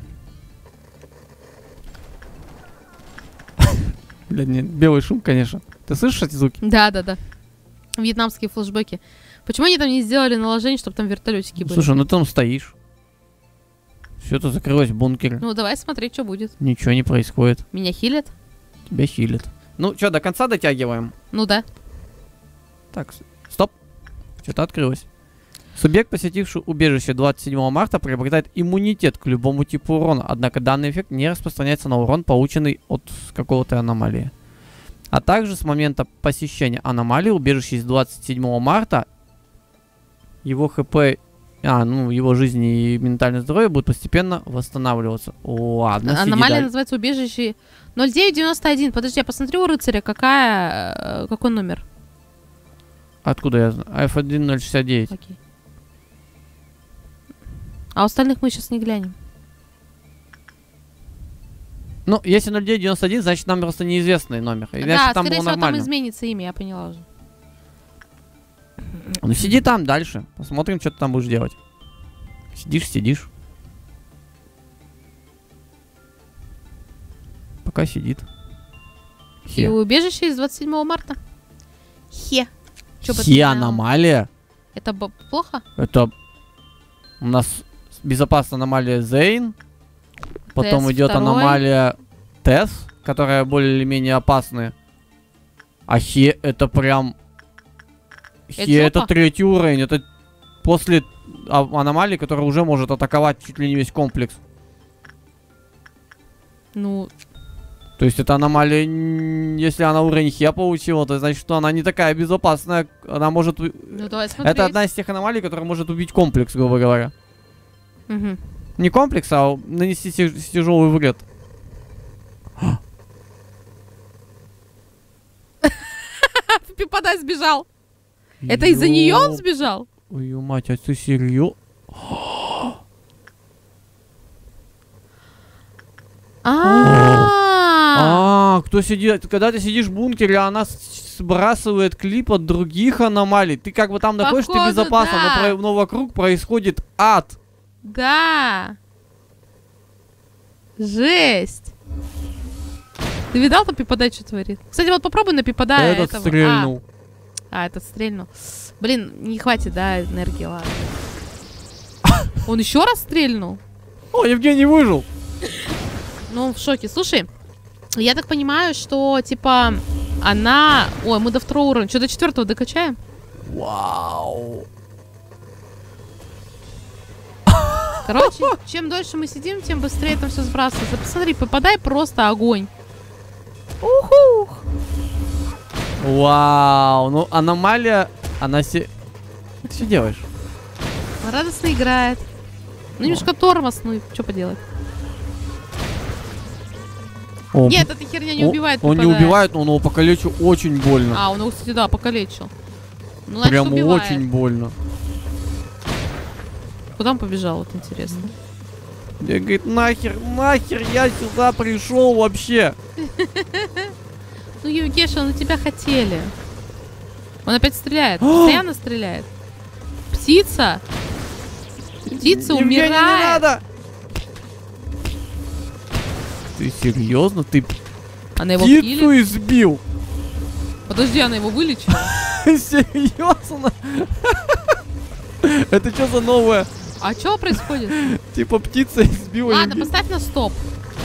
Блин, нет, белый шум, конечно. Ты слышишь эти звуки? Да, да, да. Вьетнамские флешбеки. Почему они там не сделали наложение, чтобы там вертолетики были? Слушай, ну ты там стоишь. Все это закрылось в бункере. Ну давай смотреть, что будет. Ничего не происходит. Меня хилят? Тебя хилит. Ну что, до конца дотягиваем? Ну да. Так, стоп. Что-то открылось. Субъект, посетивший убежище двадцать седьмого марта, приобретает иммунитет к любому типу урона, однако данный эффект не распространяется на урон, полученный от какого-то аномалии. А также с момента посещения аномалии убежища с двадцать седьмого марта его хп, а, ну, его жизнь и ментальное здоровье будут постепенно восстанавливаться. Ладно, Аномалия называется убежище ноль девять девяносто один. Подожди, я посмотрю у рыцаря, какая, э, какой номер. Откуда я знаю? эф один ноль шестьдесят девять. Окей. А у остальных мы сейчас не глянем. Ну, если ноль девять девяносто один, значит нам просто неизвестный номер. Иначе Да, там скорее было всего, нормально. там изменится имя, я поняла уже. Ну сиди там дальше. Посмотрим, что ты там будешь делать. Сидишь, сидишь. Пока сидит. И Хе. убежище из двадцать седьмого марта. Хе. Чё бы ты Хе знала? аномалия. Это б- плохо? Это у нас безопасная аномалия Зейн. Потом Тесс идет второй. аномалия Тесс, которая более или менее опасная. А Хе это прям... Это Хе это жопа? третий уровень. Это после а- аномалии, которая уже может атаковать чуть ли не весь комплекс. Ну, То есть это аномалия, н- если она уровень Хе получила, то значит, что она не такая безопасная. Она может... у- ну давай смотреть. Это одна из тех аномалий, которая может убить комплекс, грубо говоря. Мгм. Не комплекс, а нанести тяжелый вред. Пипадай сбежал. Это из-за нее он сбежал? Ой, мать, а ты серьезно? А, А, кто сидит, когда ты сидишь в бункере, она сбрасывает клип от других аномалий. Ты как бы там находишься, ты безопасно, но вокруг происходит ад. Да. Жесть. Ты видал, там Пипадай что творит? Кстати, вот попробуй на Пипадая Этот этого. стрельнул. А, а, этот стрельнул. Блин, не хватит, да, энергии, ладно. Он еще раз стрельнул? О, Евгений выжил. Ну, в шоке. Слушай, я так понимаю, что, типа, она... Ой, мы до второго уровня. Что, до четвертого докачаем? Вау. Короче, чем дольше мы сидим, тем быстрее там все сбрасывается. Посмотри, Попадай просто огонь. Ухух. Вау. Ну, аномалия... Она се... Ты что делаешь? Радостно играет. Ну, немножко тормоз, ну, что поделать. О, Нет, эта херня не о, убивает Он не Попадая. убивает, но он его покалечил очень больно. А, он его, кстати, да, покалечил. Ну, значит, Прям убивает. очень больно. Куда он побежал, вот интересно. Я говорит, нахер, нахер я сюда пришел вообще. Ну, Евгеша, на тебя хотели. Он опять стреляет. Постоянно стреляет. Птица. Птица Евгений, умирает. не надо. Ты серьезно? Ты Она его птицу киллит? избил? Подожди, она его вылечила? Серьезно? Это что за новое? А что происходит? Типа птица избила. Ладно, Евгения. поставь на стоп.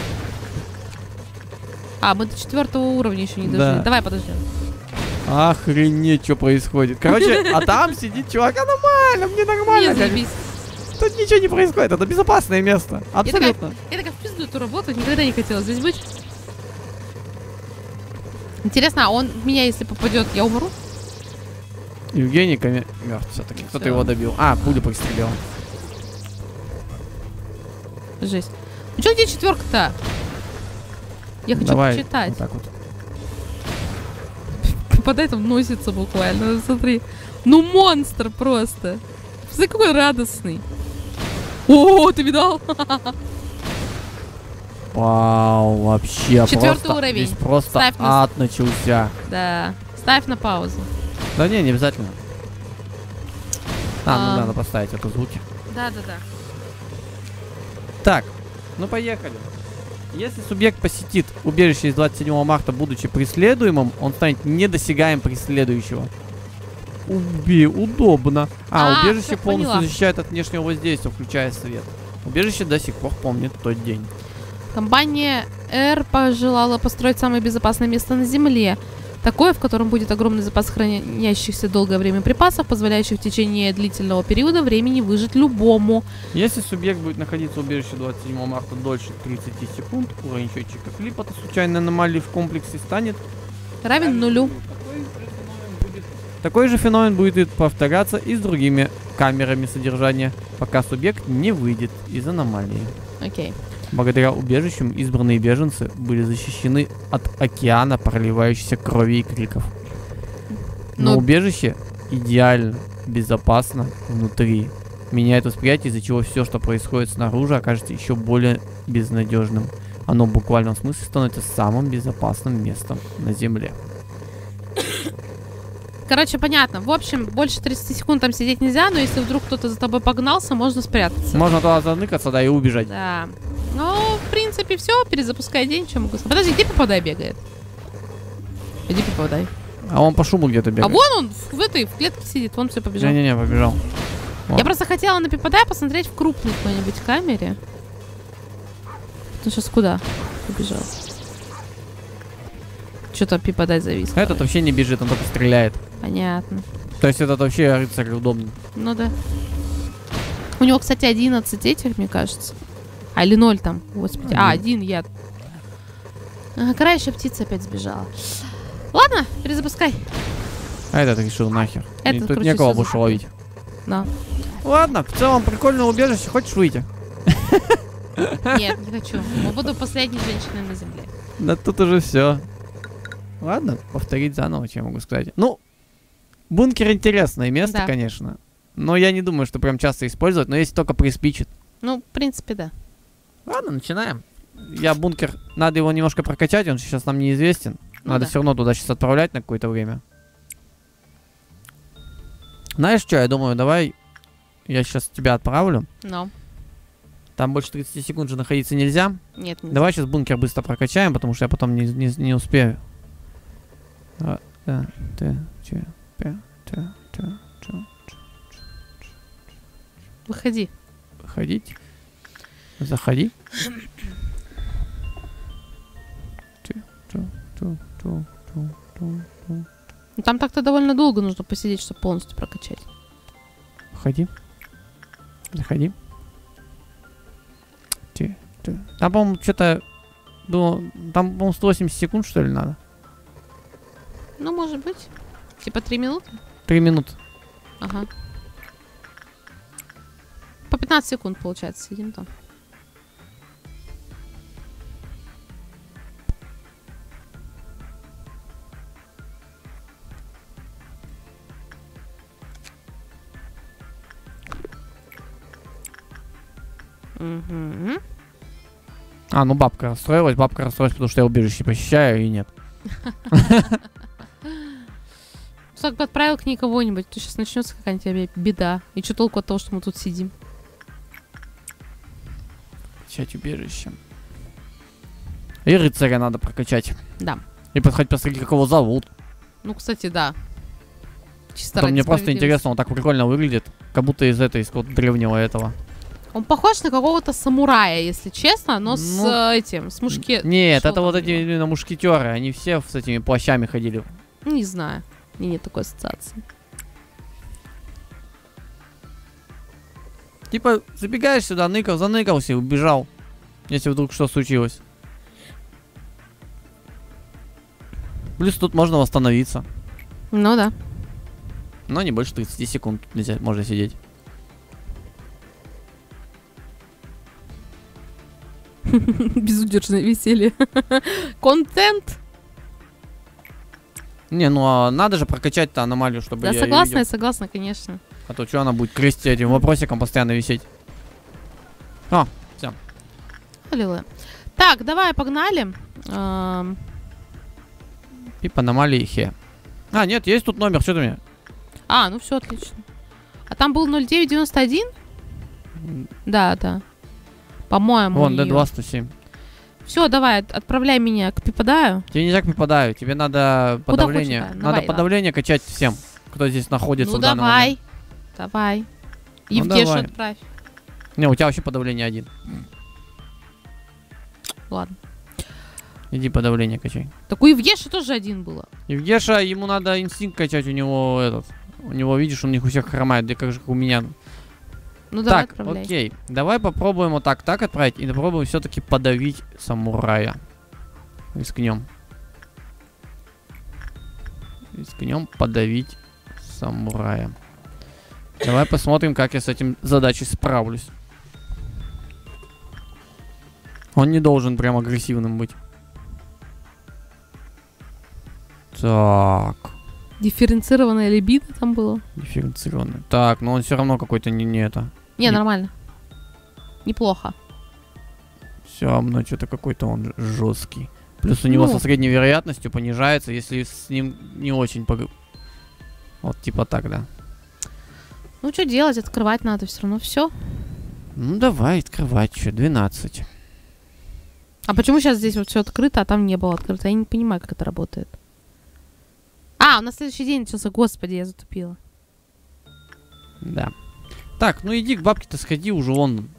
А, мы до четвертого уровня еще не дошли. Да. Давай, подожди. Охренеть, что происходит. Короче, а там сидит чувак, а нормально, мне нормально. Не заебись. Тут ничего не происходит, это безопасное место. Я такая, Абсолютно. я такая в пизду эту работу никогда не хотела здесь быть. Интересно, а он в меня, если попадет, я умру? Евгений коме... мертв все-таки. Кто-то Всё. его добил. А, пуля пристрелила. Жесть. Ну что, где четверка-то? Я хочу Давай, почитать. вот так вот. Попадай, там носится буквально. Смотри. Ну монстр просто. Смотри, какой радостный. О, ты видал? Вау, вообще Четвертый просто, уровень. Здесь просто Ставь на- ад начался. Да. Ставь на паузу. Да не, не обязательно. А, А. ну надо поставить это звуки. Да, да, да. Так, ну поехали. Если субъект посетит убежище из двадцать седьмого марта, будучи преследуемым, он станет недосягаем преследующего. Уби, удобно. А, А, убежище всё, полностью поняла. защищает от внешнего воздействия, включая свет. Убежище до сих пор помнит тот день. Компания R пожелала построить самое безопасное место на Земле. Такое, в котором будет огромный запас хранящихся долгое время припасов, позволяющих в течение длительного периода времени выжить любому. Если субъект будет находиться в убежище двадцать седьмого марта дольше тридцати секунд, уровень счетчика клипа от случайной аномалии в комплексе станет Равен нулю. Такой же феномен будет повторяться и с другими камерами содержания, пока субъект не выйдет из аномалии. Окей. Благодаря убежищам избранные беженцы были защищены от океана проливающейся крови и криков. Но, Но- убежище идеально безопасно внутри. Меняет восприятие, из-за чего все, что происходит снаружи, окажется еще более безнадежным. Оно в буквальном смысле становится самым безопасным местом на Земле. Короче, понятно. В общем, больше тридцати секунд там сидеть нельзя, но если вдруг кто-то за тобой погнался, можно спрятаться. Можно туда заныкаться, да, и убежать. Да. Ну, в принципе, все. Перезапускай день, что могу сказать. Подожди, где Попадай бегает? Иди Попадай. А он по шуму где-то А бегает. вон он в, в этой, в клетке сидит, вон все побежал. Не-не-не, побежал. Я просто хотела на Попадая посмотреть в крупной какой-нибудь камере. Ну сейчас куда побежал? Что-то Попадай завис. Этот вообще не бежит, он только стреляет. Понятно. То есть этот вообще рыцарь удобный. Ну да. У него, кстати, одиннадцать этих, мне кажется. А, или ноль там. Господи. А, один я. А, крающая птица опять сбежала. Ладно, перезапускай. А этот решил нахер. Этот, И тут короче, некого всё больше закрыл. ловить. Да. Ладно, в целом прикольное убежище. Хочешь выйти? Нет, не хочу. Я буду последней женщиной на земле. Да тут уже все. Ладно, повторить заново, чем могу сказать. Ну, бункер интересное место, Да. конечно. Но я не думаю, что прям часто использовать, но если только приспичит. Ну, в принципе, да. Ладно, начинаем. Я бункер, надо его немножко прокачать, он сейчас нам неизвестен. Ну Надо да. все равно туда сейчас отправлять на какое-то время. Знаешь что, я думаю, давай я сейчас тебя отправлю. Но. Там больше тридцати секунд же находиться нельзя. Нет, не Давай сейчас бункер быстро прокачаем, потому что я потом не, не, не успею. А, да, ты, че, пя, тя, тя, чё, Выходи. ходить. Заходи. Тю, тю, тю, тю, тю, тю, тю. Ну, там так-то довольно долго нужно посидеть, чтобы полностью прокачать. Входи. Заходи. Тю, тю. Там, по-моему, что-то... Ну, там, по-моему, сто восемьдесят секунд, что ли, надо? Ну, может быть. Типа три минуты? Три минуты. Ага. По пятнадцать секунд, получается, сидим там. Угу. А, ну бабка расстроилась. Бабка расстроилась, потому что я убежище посещаю, и нет. Так бы отправил к ней кого-нибудь, то сейчас начнется какая-нибудь опять беда. И что толку от того, что мы тут сидим? Качать убежище. И рыцаря надо прокачать. Да. И подходить посмотреть, как его зовут. Ну, кстати, да. Чисто А то ради мне просто справедливости. интересно, он так прикольно выглядит. Как будто из этой, из какого-то древнего этого. Он похож на какого-то самурая, если честно, но с Ну, э, этим, с мушке... Нет, что это там вот у эти него? именно мушкетеры. Они все с этими плащами ходили. Не знаю. У меня нет такой ассоциации. Типа, забегаешь сюда, ныкал, заныкался и убежал. Если вдруг что случилось. Плюс тут можно восстановиться. Ну да. Но не больше тридцати секунд тут нельзя, можно сидеть. Безудержное веселье. Контент. Не, ну а надо же прокачать-то аномалию, чтобы Да, я её согласна, я видел. согласна, конечно. А то что она будет крестить этим вопросиком постоянно висеть. А, Аллилуйя. Так, давай, погнали. Ам, типа аномалии хе. А, нет, есть тут номер, что ты мне? А, ну все отлично. А там был ноль девять девяносто один? Да, да. По-моему. Вон, Д два сто семь. Все, давай, от- отправляй меня к Пипадаю. Тебе нельзя к попадаю, тебе надо Куда подавление. хочешь, да. Надо Давай, подавление качать всем, кто здесь находится Ну в данный давай. момент. Давай. Ну, Евгешу давай. отправь. Не, у тебя вообще подавление один. Ладно. Иди подавление качай. Так у Евгеши тоже один было. Евгеша, ему надо инстинкт качать, у него этот. У него, видишь, у них у всех хромает, да как же как у меня. Ну давай, Так, отправляй. окей. Давай попробуем вот так, так отправить. И попробуем все-таки подавить самурая. Рискнем. Рискнем подавить самурая. Давай посмотрим, как я с этим задачей справлюсь. Он не должен прям агрессивным быть. Так. Дифференцированная либидо там было. Дифференцированный. Так, но он все равно какой-то не, не это. Не, Не- нормально. Неплохо. Все равно что-то какой-то он жесткий. Плюс у него Ну. со средней вероятностью понижается, если с ним не очень пог... Вот типа так, да. Ну что делать, открывать надо все равно все. Ну давай, открывать что, двенадцать. А почему сейчас здесь вот все открыто, а там не было открыто? Я не понимаю, как это работает. А, у нас следующий день начался. Господи, я затупила. Да. Так, ну иди к бабке-то сходи уже вон.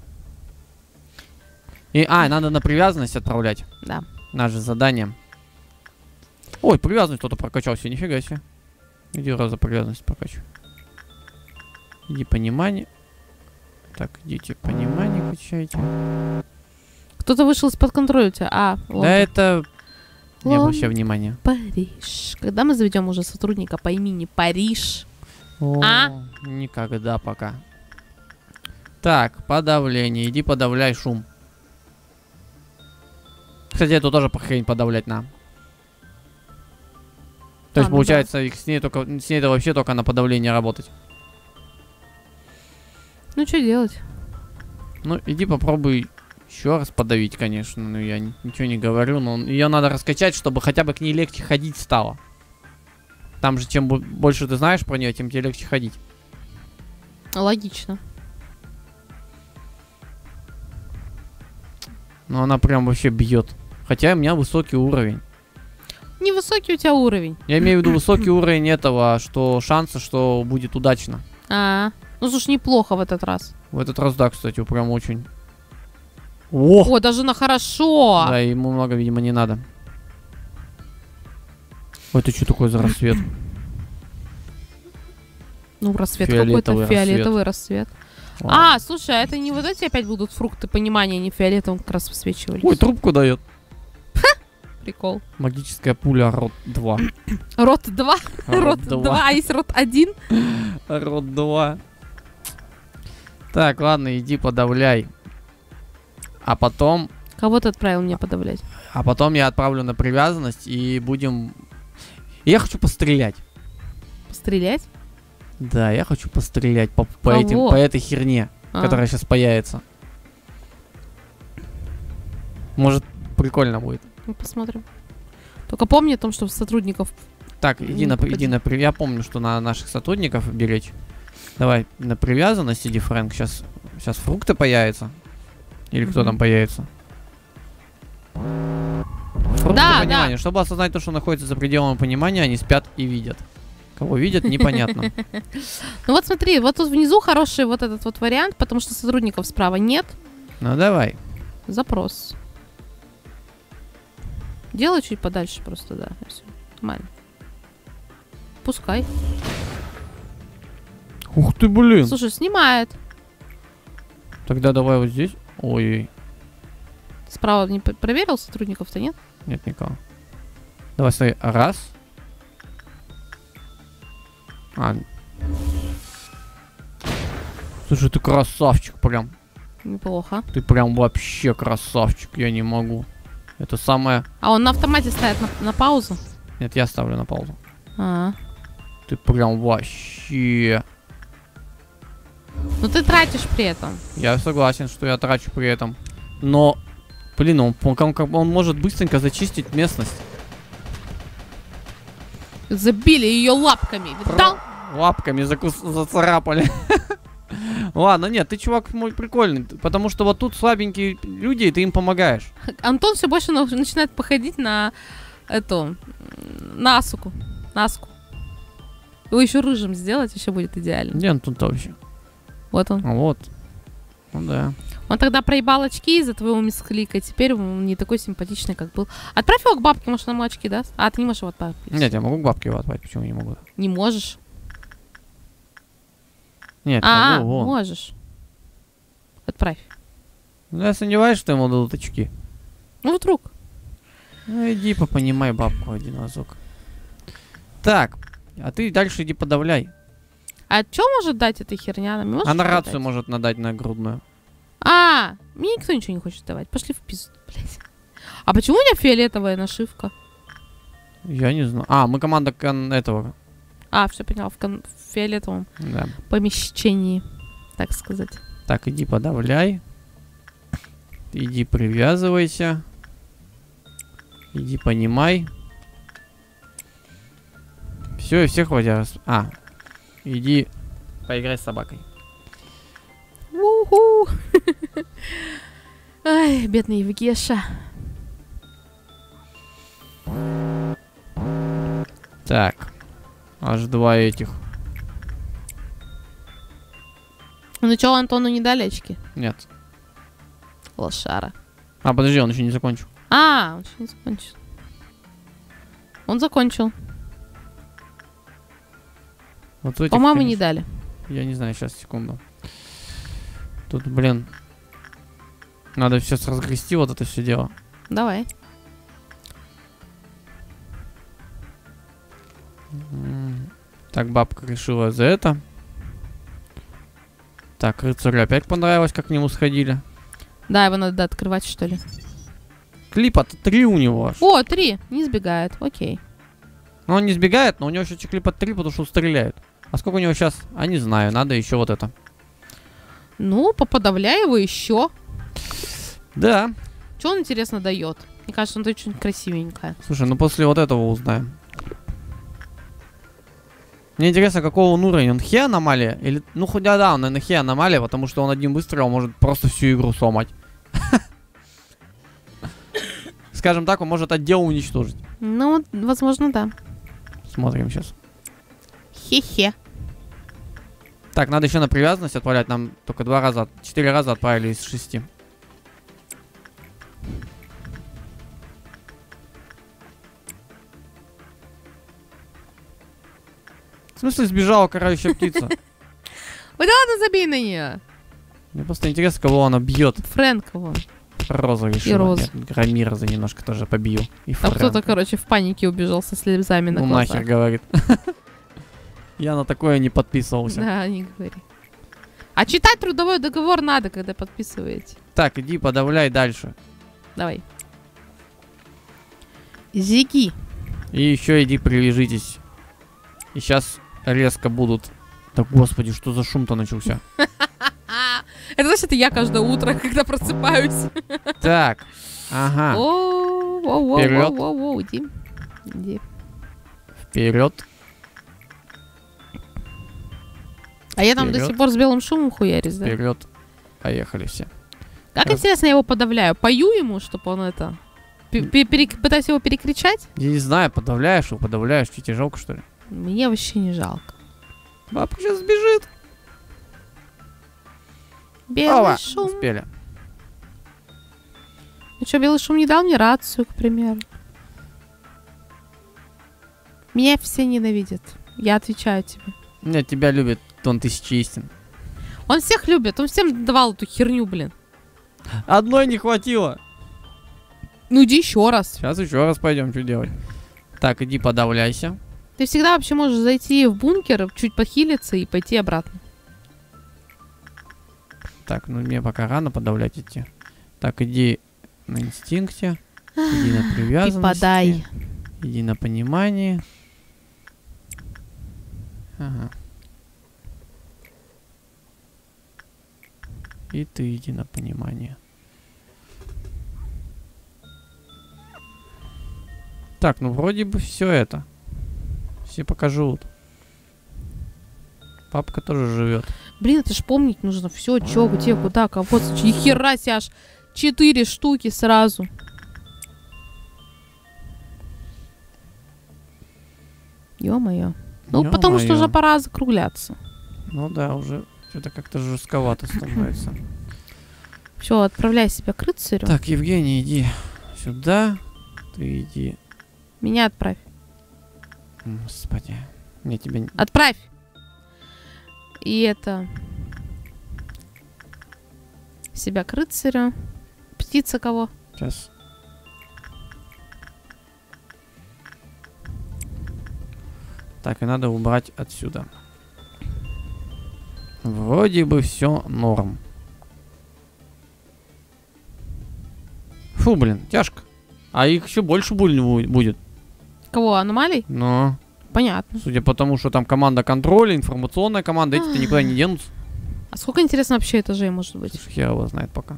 И, а, надо на привязанность отправлять. Да. Наше задание. Ой, привязанность кто-то прокачал себе, нифига себе. Иди раза привязанность прокачивай. Иди понимание. Так, идите понимание качайте. Кто-то вышел из-под контроля у тебя. А, Лондон. Да это... Не Лондон, обращай внимания. Париж. Когда мы заведем уже сотрудника по имени Париж? О, А? никогда пока. Так, подавление. Иди подавляй шум. Кстати, эту тоже по хрень подавлять надо. То А, есть, ну получается, их с ней только с ней-то вообще только на подавление работать. Ну, что делать? Ну, иди попробуй еще раз подавить, конечно. Ну, я ни- ничего не говорю, но ее надо раскачать, чтобы хотя бы к ней легче ходить стало. Там же, чем бо- больше ты знаешь про нее, тем тебе легче ходить. Логично. Но она прям вообще бьет. Хотя у меня высокий уровень. Невысокий у тебя уровень. Я имею в виду высокий уровень этого, что шансы, что будет удачно. А, ну, слушай, неплохо в этот раз. В этот раз, да, кстати, прям очень. О! О, даже на хорошо. Да, ему много, видимо, не надо. Ой, это что такое за рассвет? Ну, рассвет Фиолетовый какой-то, фиолетовый рассвет. Ладно. А, слушай, а это не вот эти опять будут фрукты понимания, они фиолетовым как раз высвечивались. Ой, трубку дает. Прикол. Магическая пуля Рот два. Рот два. Рот два. два, а есть рот один. Рот два. Так, ладно, иди подавляй. А потом... Кого ты отправил мне подавлять? А потом я отправлю на привязанность и будем... Я хочу пострелять. Пострелять? Да, я хочу пострелять по, по, Кого? этим, по этой херне, А. которая сейчас появится. Может, прикольно будет. Ну, посмотрим. Только помни о том, что сотрудников... Так, иди Не на, попади. иди на при- я помню, что на наших сотрудников беречь. Давай на привязанность иди, Фрэнк. Сейчас, сейчас фрукты появятся. Или кто Мгм. там появится? Фрукты Да, понимания. Чтобы осознать то, что находится за пределами понимания, они спят и видят. Кого видят, непонятно. Ну вот смотри, вот тут внизу хороший вот этот вот вариант, потому что сотрудников справа нет. Ну давай. Запрос. Делай чуть подальше просто, да. и всё. Нормально. Пускай. Ух ты, блин. Слушай, снимает. Тогда давай вот здесь. Ой, Справа не п- проверил сотрудников-то, нет? нет никого. Давай, смотри. Раз. А. Слушай, ты красавчик прям. Неплохо. Ты прям вообще красавчик. Я не могу. Это самое... А он на автомате ставит на, на паузу? Нет, я ставлю на паузу. А. Ты прям вообще... Ну ты тратишь при этом. Я согласен, что я трачу при этом. Но, блин, он, он, он- он может быстренько зачистить местность. Забили ее лапками. Видал? Лапками закус... зацарапали. Ладно, нет, ты чувак мой прикольный. Потому что вот тут слабенькие люди, и ты им помогаешь. Антон все больше на- начинает походить на эту... На Асуку. На Аску. Его еще рыжим сделать, еще будет идеально. Где он тут вообще? Вот он. А вот. Ну да. Он тогда проебал очки из-за твоего мисклика, теперь он не такой симпатичный, как был. Отправь его к бабке, может, ему очки даст? А, ты не можешь его отправить. Нет, я могу к бабке его отправить, почему не могу? Не можешь. Нет, А, могу, вон. можешь. Отправь. Ну, я сомневаюсь, что ему дадут очки. Ну, вдруг. Ну, иди попонимай бабку один разок. Так, а ты дальше иди подавляй. А что может дать эта херня? Она, может Она что-то рацию дать? может надать на грудную. А, мне никто ничего не хочет давать. Пошли в пизду, блядь. А почему у меня фиолетовая нашивка? Я не знаю. А, мы команда кон- этого. А, все поняла, в, кон- в фиолетовом Да. помещении, так сказать. Так, иди подавляй. Иди привязывайся. Иди понимай. Все, и всех вроде раз... А, иди поиграй с собакой. У-ху. Ай, бедный Евгеша. Так. Аж два этих. Ну что, Антону не дали очки? Нет. Лошара. А, подожди, он еще не закончил. А, он еще не закончил. Он закончил. Вот этих, По-моему, не конечно, дали. Я не знаю, сейчас, секунду. Тут, блин. Надо сейчас разгрести вот это все дело. Давай. М, Так, бабка решила за это. Так, рыцарю опять понравилось, как к нему сходили. Да, его надо открывать, что ли. Клипа-то три у него аж. О, три. Не сбегает. Окей. Ну, он не сбегает, но у него еще клипа три, потому что он стреляет. А сколько у него сейчас? А не знаю, надо еще вот это. Ну, поподавляй его еще. Да. Что он, интересно, дает? Мне кажется, он дает что-нибудь красивенькое. Слушай, ну после вот этого узнаем. Мне интересно, какого он уровень? Он хе аномалия? Или... Ну, хотя да, он, наверное, хе аномалия, потому что он одним выстрелом может просто всю игру сломать. Скажем так, он может отдел уничтожить. Ну, возможно, да. Смотрим сейчас. Хе-хе. Так, надо еще на привязанность отправлять. Нам только два раза, четыре раза отправили из шести. В смысле сбежала карающая птица? Ой, да ладно, забей на нее. Мне просто интересно, кого она бьет. Фрэнк его. Роза решила. И Роза. Нет, Рамироза немножко тоже побью. И Там кто-то, короче, в панике убежал со слезами на ну глазах. нахер, говорит. Я на такое не подписывался. Да, не говори. А читать трудовой договор надо, когда подписываете. Так, иди подавляй дальше. Давай. Зиги. И еще иди привяжитесь. И сейчас резко будут. Да господи, что за шум-то начался? Это значит, я каждое утро, когда просыпаюсь. Так, ага. Вперед. Воу-воу-воу-воу-воу, иди. Иди. Вперед. А я там до Вперед. сих пор с белым шумом хуярюсь, да? Вперед. Поехали все. Как Раз. интересно, я его подавляю. Пою ему, чтобы он это... пе- пе- пере- Пытаюсь его перекричать? Я не знаю, подавляешь его, подавляешь. Что, тебе жалко, что ли? Мне вообще не жалко. Бабка сейчас сбежит. Белый Ова, шум. успели. Ну что, белый шум не дал мне рацию, к примеру. Меня все ненавидят. Я отвечаю тебе. Нет, тебя любит Тон Тысячи Истин. Он всех любит, он всем давал эту херню, блин. Одной не хватило. Ну иди еще раз. Сейчас еще раз пойдем, что делать. Так, иди подавляйся. Ты всегда вообще можешь зайти в бункер, чуть похилиться и пойти обратно. Так, ну мне пока рано подавлять идти. Так, иди на инстинкте. Иди на привязанности. Ты подай. Иди на понимание. Ага. И ты иди на понимание. Так, ну вроде бы все это. Все пока живут. Папка тоже живет. Блин, это ж помнить нужно все, чё, где, куда, кого. Ни хера себе, аж четыре штуки сразу. Ё-моё. Ну, потому что Ё-моё. уже пора закругляться. Ну да, уже что-то как-то жестковато становится. Все, отправляй себя к рыцарю. Так, Евгений, иди сюда. Ты иди. Меня отправь. Господи. Мне тебя... не- Отправь! И это... Себя к рыцарю. Птица кого? Сейчас. Так, и надо убрать отсюда. Вроде бы все норм. Фу, блин, тяжко. А их еще больше буль- будет. Кого? Аномалий? Но, Понятно. судя по тому, что там команда контроля, информационная команда, эти-то никуда не денутся. А сколько, интересно, вообще этажей может быть? Слушай, хер его знает пока.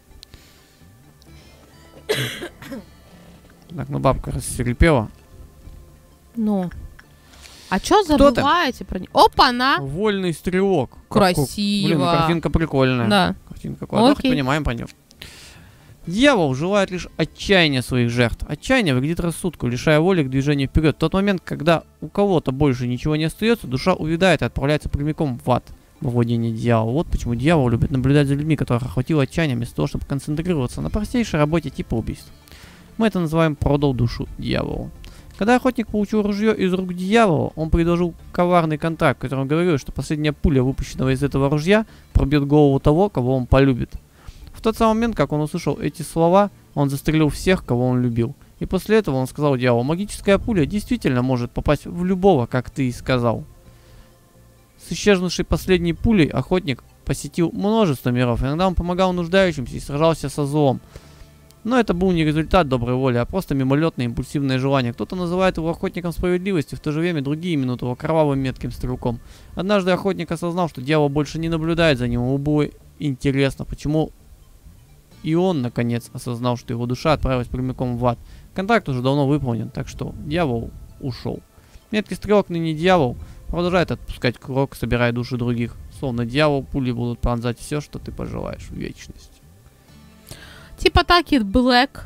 Так, ну бабка рассверепела. Ну. А чё Кто ты? забываете про них? Опа-на! Вольный стрелок. Какой- Красиво. Блин, ну картинка прикольная. Да. Картинка кладохи, Окей. понимаем, понял. Дьявол желает лишь отчаяния своих жертв. Отчаяние вредит рассудку, лишая воли к движению вперед. В тот момент, когда у кого-то больше ничего не остается, душа увядает и отправляется прямиком в ад во владение дьявола. Вот почему дьявол любит наблюдать за людьми, которых охватило отчаяние, вместо того, чтобы концентрироваться на простейшей работе типа убийств. Мы это называем «продал душу дьяволу». Когда охотник получил ружье из рук дьявола, он предложил коварный контракт, в котором говорил, что последняя пуля, выпущенного из этого ружья, пробьет голову того, кого он полюбит. В тот самый момент, как он услышал эти слова, он застрелил всех, кого он любил. И после этого он сказал дьяволу: магическая пуля действительно может попасть в любого, как ты и сказал. С исчезнувшей последней пулей охотник посетил множество миров. Иногда он помогал нуждающимся и сражался со злом. Но это был не результат доброй воли, а просто мимолетное импульсивное желание. Кто-то называет его охотником справедливости, в то же время другие именуют его кровавым метким стрелком. Однажды охотник осознал, что дьявол больше не наблюдает за ним. Ему было интересно, почему и он, наконец, осознал, что его душа отправилась прямиком в ад. Контракт уже давно выполнен, так что дьявол ушел. Меткий стрелок, ныне дьявол, продолжает отпускать курок, собирая души других. Словно дьявол, пули будут пронзать все, что ты пожелаешь в вечность. Типа Такит Блэк.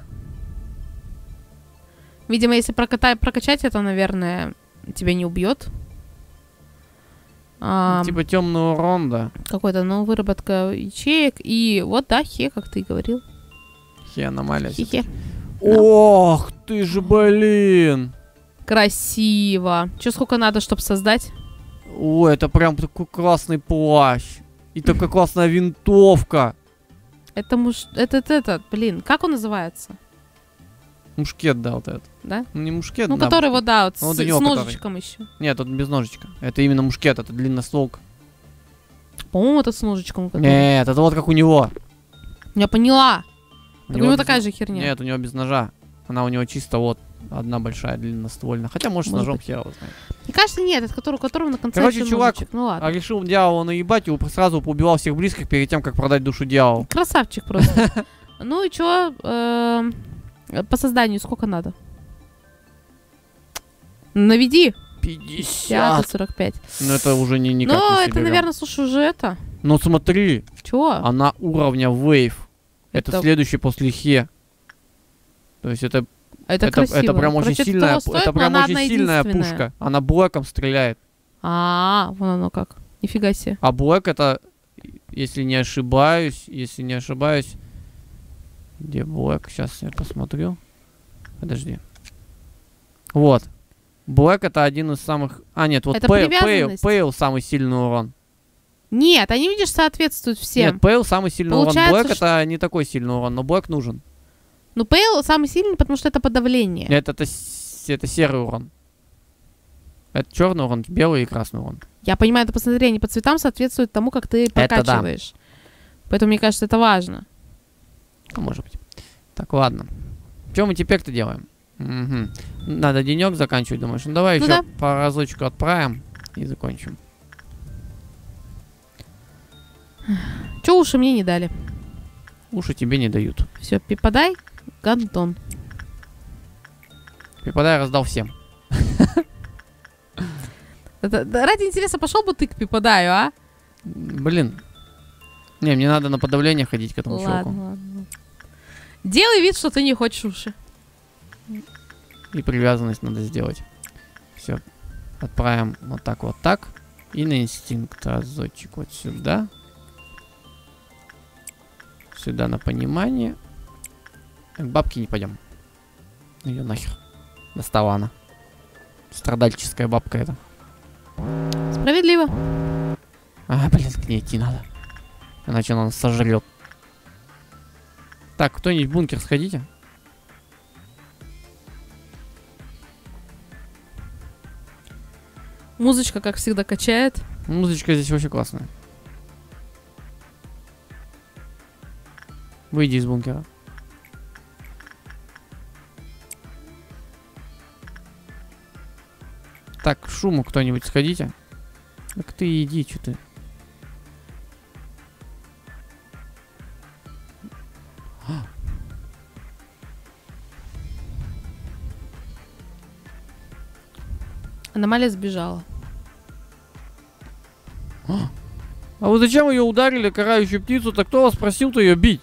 Видимо, если прокатай, прокачать это, наверное, тебя не убьет. А, типа темный урон, да. Какой-то, ну, выработка ячеек. И вот, да, хе, как ты и говорил. Хе, аномалия. Хе-хе. Ох, ты же, блин. Красиво. Че, сколько надо, чтобы создать? Ой, это прям такой классный плащ. И такая классная винтовка. Это муж... Этот, этот, блин, как он называется? Мушкет, да, вот этот. Да? Ну, не мушкет, Ну, да. который вот, да, вот Ну, с, до него с который. ножичком еще. Нет, тут без ножичка. Это именно мушкет, это длинностволка. По-моему, это с ножичком. Который... Нет, это вот как у него. Я поняла. У Так у него без- такая же херня. Нет, у него без ножа. Она у него чисто вот одна большая длинноствольная. Хотя, может, с Может ножом быть. хер его знает. Мне кажется, нет, это который, у которого на конце Короче, еще чувак, ножичек. Ну ладно. А решил дьявола наебать и сразу поубивал всех близких перед тем, как продать душу дьяволу. Красавчик просто. Ну и чё, эм, по созданию сколько надо? Наведи. пятьдесят. сорок пять. Ну это уже не никак Ну, не это, соберем. наверное, слушай, уже это. Ну смотри, Чего? она уровня Wave. Это, Это- следующий после Хе. То есть это, Это, это, красиво. это прям Короче, очень это сильная, того пу- стоит, это но прям она очень одна сильная единственная. пушка. Она блэком стреляет. А, вон оно как. Нифига себе. А блэк это, если не ошибаюсь, если не ошибаюсь, где блэк? Сейчас я посмотрю. Подожди. Вот. Блэк это один из самых... А, нет, вот Это Пейл, привязанность. Пейл самый сильный урон. Нет, они, видишь, соответствуют всем. Нет, Пейл самый сильный урон. Получается, Блэк что- это не такой сильный урон, но Блэк нужен. Ну, Пейл самый сильный, потому что это подавление. Нет, это, с- это серый урон. Это черный урон, белый и красный урон. Я понимаю, это посмотри, они по цветам соответствуют тому, как ты Это да. прокачиваешь. Поэтому, мне кажется, это важно. А может быть. Так, ладно. Что мы теперь-то делаем? Мгм. Надо денек заканчивать, думаешь? Ну давай Ну еще да. по разочку отправим и закончим. Че уши мне не дали? Уши тебе не дают. Все, пипадай, гантон. Преподай раздал всем. Это- да ради интереса пошел бы ты к пипадаю, а? М, Блин. Не, мне надо на подавление ходить к этому чуваку. Ладно, ладно. Делай вид, что ты не хочешь уши. И привязанность надо сделать. Все. Отправим вот так, вот так. И на инстинкт разочек вот сюда. Сюда на понимание. К бабке не пойдем. Ее нахер. Достала она. Страдальческая бабка эта. Справедливо. А, блин, к ней идти надо. Иначе она нас сожрет. Так, кто-нибудь в бункер сходите. Музычка, как всегда, качает. Музычка здесь вообще классная. Выйди из бункера. Так, к шуму кто-нибудь сходите. Так ты иди, что ты. Аномалия сбежала. А вот зачем ее ударили, карающую птицу? Так кто вас просил-то ее бить?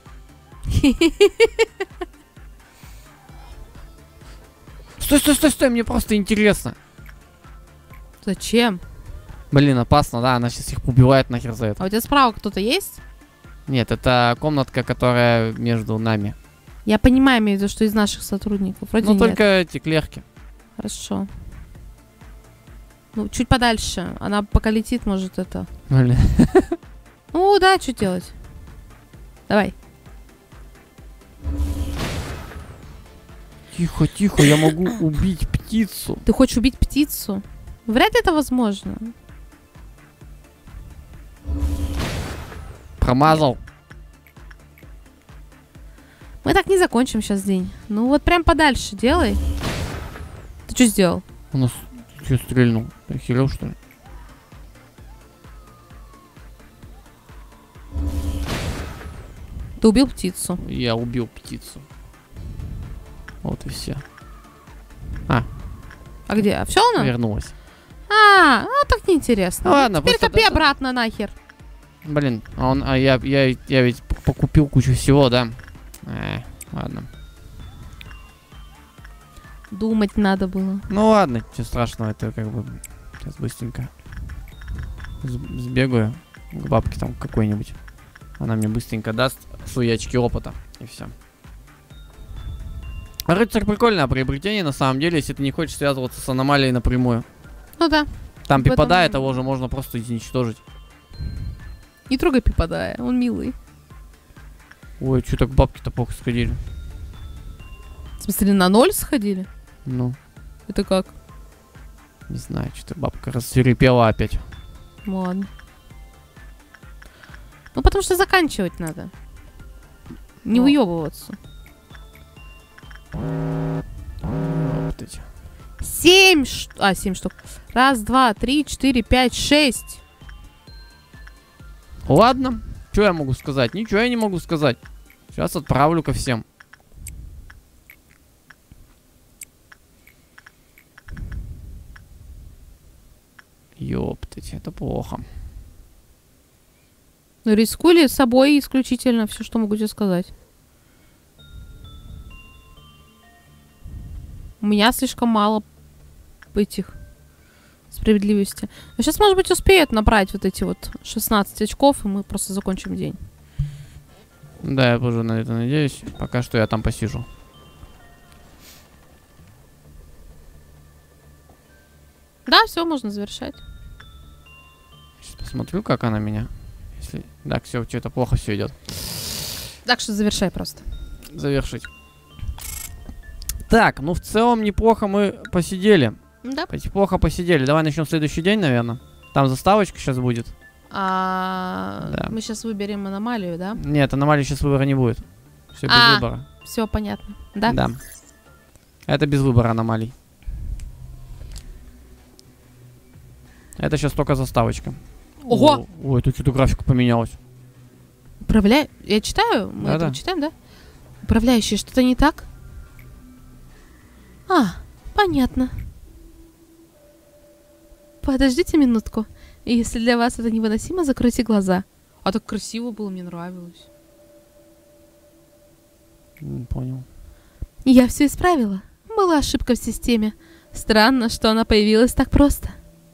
Стой, стой, стой, стой, мне просто интересно. Зачем? Блин, опасно, да, она сейчас их убивает нахер за это. А у тебя справа кто-то есть? Нет, это комнатка, которая между нами. Я понимаю, имею в виду, что из наших сотрудников. Вроде Ну, нет. только эти клерки. Хорошо. Ну, чуть подальше. Она пока летит, может, это... Блин. Ну, да, что делать? Давай. Тихо, тихо, я могу убить птицу. Ты хочешь убить птицу? Вряд ли это возможно. Промазал. Мы так не закончим сейчас день. Ну вот прям подальше делай. Ты что сделал? У нас что стрельнул? Ты охерел, что ли? Ты убил птицу. Я убил птицу. Вот и все. А. А где? А все она? Вернулась. А, ну так неинтересно. Ну, ладно, теперь просто копи это- обратно нахер. Блин, а, он, а я, я, я ведь покупил кучу всего, да? Э, ладно. Думать надо было. Ну ладно, ничего страшного, это как бы сейчас быстренько с- сбегаю к бабке там какой-нибудь. Она мне быстренько даст свои очки опыта, и все. Рыцарь прикольное приобретение, на самом деле, если ты не хочешь связываться с аномалией напрямую. Ну да. Там В этом- Пипадая того же можно просто изничтожить. Не трогай Пипадая, он милый. Ой, что так бабки-то плохо сходили? В смысле, на ноль сходили? Ну, Это как? не знаю, что-то бабка рассверепела опять. Ну ладно. Ну потому что заканчивать надо. Не Ну. выебываться. Вот эти. Семь штук. А, семь штук. Раз, два, три, четыре, пять, шесть. Ладно, что я могу сказать? Ничего я не могу сказать. Сейчас отправлю ко всем. Ёптать, это плохо. Ну, рискули собой исключительно, все, что могу тебе сказать. У меня слишком мало этих справедливости. Но сейчас, может быть, успеют набрать вот эти вот шестнадцать очков, и мы просто закончим день. Да, я тоже на это надеюсь. Пока что я там посижу. Да, все, можно завершать. Сейчас посмотрю, как она меня. Если... Так, все, что-то плохо все идет. Так что завершай просто. Завершить. Так, ну в целом неплохо мы посидели. Да. Неплохо посидели. Давай начнем следующий день, наверное. Там заставочка сейчас будет. А, Да. мы сейчас выберем аномалию, да? Нет, аномалии сейчас выбора не будет. Все без А. выбора. Все понятно. Да? Да. Это без выбора аномалий. Это сейчас только заставочка. Ого! О, ой, тут что-то графика поменялась. Управляй. Я читаю? Мы Да-да. это читаем, да? Управляющий, что-то не так? А, понятно. Подождите минутку. Если для вас это невыносимо, закройте глаза. А так красиво было, мне нравилось. Не понял. Я все исправила. Была ошибка в системе. Странно, что она появилась так просто.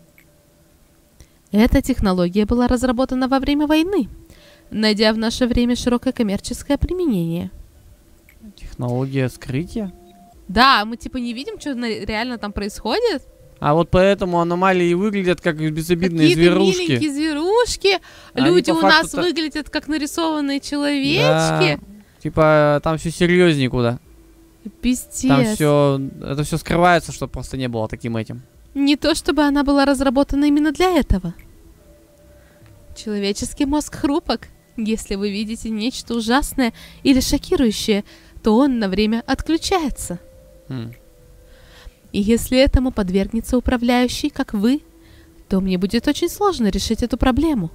Эта технология была разработана во время войны, найдя в наше время широкое коммерческое применение. Технология скрытия? Да, мы типа не видим, что на- реально там происходит. А вот поэтому аномалии выглядят как безобидные Какие-то зверушки. миленькие зверушки. Они Люди по у нас факту-то- выглядят как нарисованные Да. человечки. Типа там все серьезнее куда. Пиздец. Там все, это все скрывается, чтобы просто не было таким этим. Не то чтобы она была разработана именно для этого. Человеческий мозг хрупок. Если вы видите нечто ужасное или шокирующее, то он на время отключается. Хм. И если этому подвергнется управляющий, как вы, то мне будет очень сложно решить эту проблему.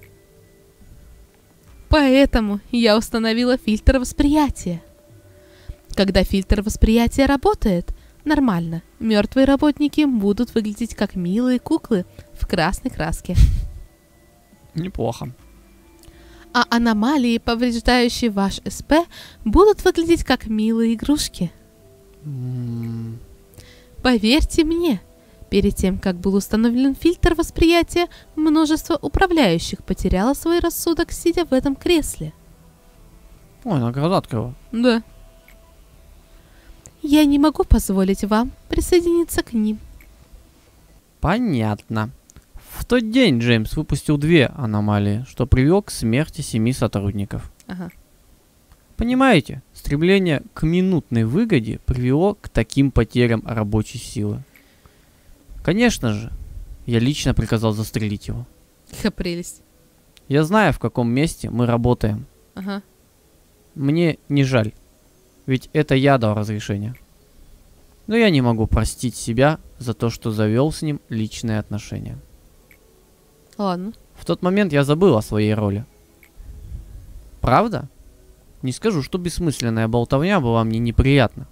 Поэтому я установила фильтр восприятия. Когда фильтр восприятия работает, нормально, мертвые работники будут выглядеть как милые куклы в красной краске. Неплохо. А аномалии, повреждающие ваш СП, будут выглядеть как милые игрушки. М, Поверьте мне, перед тем, как был установлен фильтр восприятия, множество управляющих потеряло свой рассудок, сидя в этом кресле. Ой, она глаза открыла. Да. Я не могу позволить вам присоединиться к ним. Понятно. В тот день Джеймс выпустил две аномалии, что привело к смерти семи сотрудников. Ага. Понимаете, стремление к минутной выгоде привело к таким потерям рабочей силы. Конечно же, я лично приказал застрелить его. Какая прелесть. Я знаю, в каком месте мы работаем. Ага. Мне не жаль, ведь это я дал разрешение. Но я не могу простить себя за то, что завел с ним личные отношения. Ладно. В тот момент я забыл о своей роли. Правда? Не скажу, что бессмысленная болтовня была мне неприятна.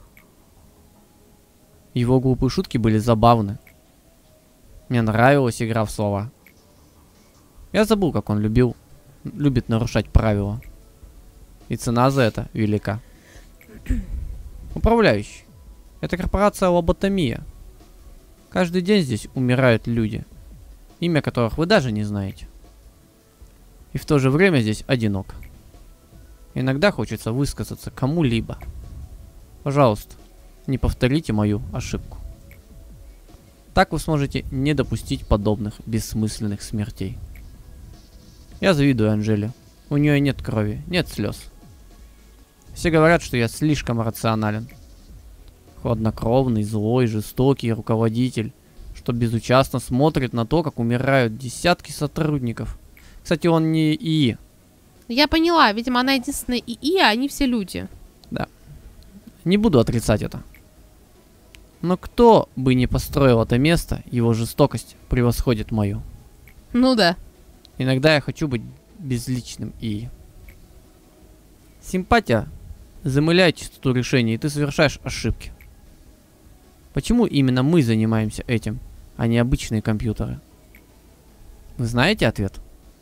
Его глупые шутки были забавны. Мне нравилась игра в слова. Я забыл, как он любил, любит нарушать правила. И цена за это велика. Управляющий. Это корпорация лоботомия. Каждый день здесь умирают люди, имя которых вы даже не знаете. И в то же время здесь одиноко. Иногда хочется высказаться кому-либо. Пожалуйста, не повторите мою ошибку. Так вы сможете не допустить подобных бессмысленных смертей. Я завидую Анжеле. У нее нет крови, нет слез. Все говорят, что я слишком рационален. Хладнокровный, злой, жестокий руководитель, что безучастно смотрит на то, как умирают десятки сотрудников. Кстати, он не ИИ. Я поняла, видимо, она единственная ИИ, а они все люди. Да. Не буду отрицать это. Но кто бы ни построил это место, его жестокость превосходит мою. Ну да. Иногда я хочу быть безличным ИИ. Симпатия замыляет чистоту решений, и ты совершаешь ошибки. Почему именно мы занимаемся этим, а не обычные компьютеры? Вы знаете ответ?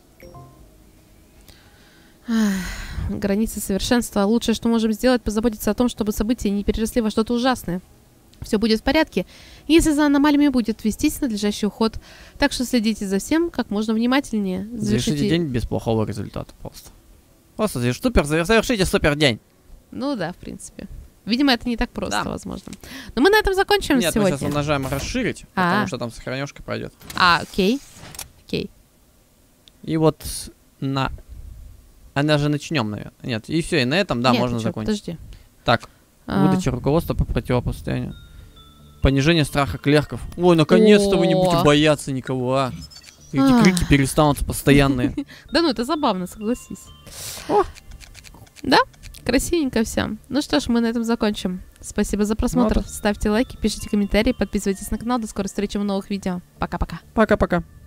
Границы совершенства. Лучшее, что можем сделать, позаботиться о том, чтобы события не переросли во что-то ужасное. Все будет в порядке, если за аномалиями будет вестись надлежащий уход. Так что следите за всем как можно внимательнее. Завершите день без плохого результата просто. Просто супер, завершите супер день. Ну да, в принципе. Видимо, это не так просто, Да. возможно. Но мы на этом закончим Нет, сегодня. мы сейчас нажимаем расширить, А. потому что там сохранёшка пройдет. А, окей. Окей. И вот на... А даже начнем, наверное. Нет, и все, и на этом, да, Нет, можно ты чё, закончить. Подожди. Так, А. выдача руководства по противопостоянию. Понижение страха клерков. Ой, наконец-то вы не будете О. бояться никого, а. Эти Ах. крики перестанут постоянные. Да ну, это забавно, согласись. О. Да? Красивенько все. Ну что ж, мы на этом закончим. Спасибо за просмотр. Вот. Ставьте лайки, пишите комментарии, подписывайтесь на канал. До скорой встречи в новых видео. Пока-пока. Пока-пока.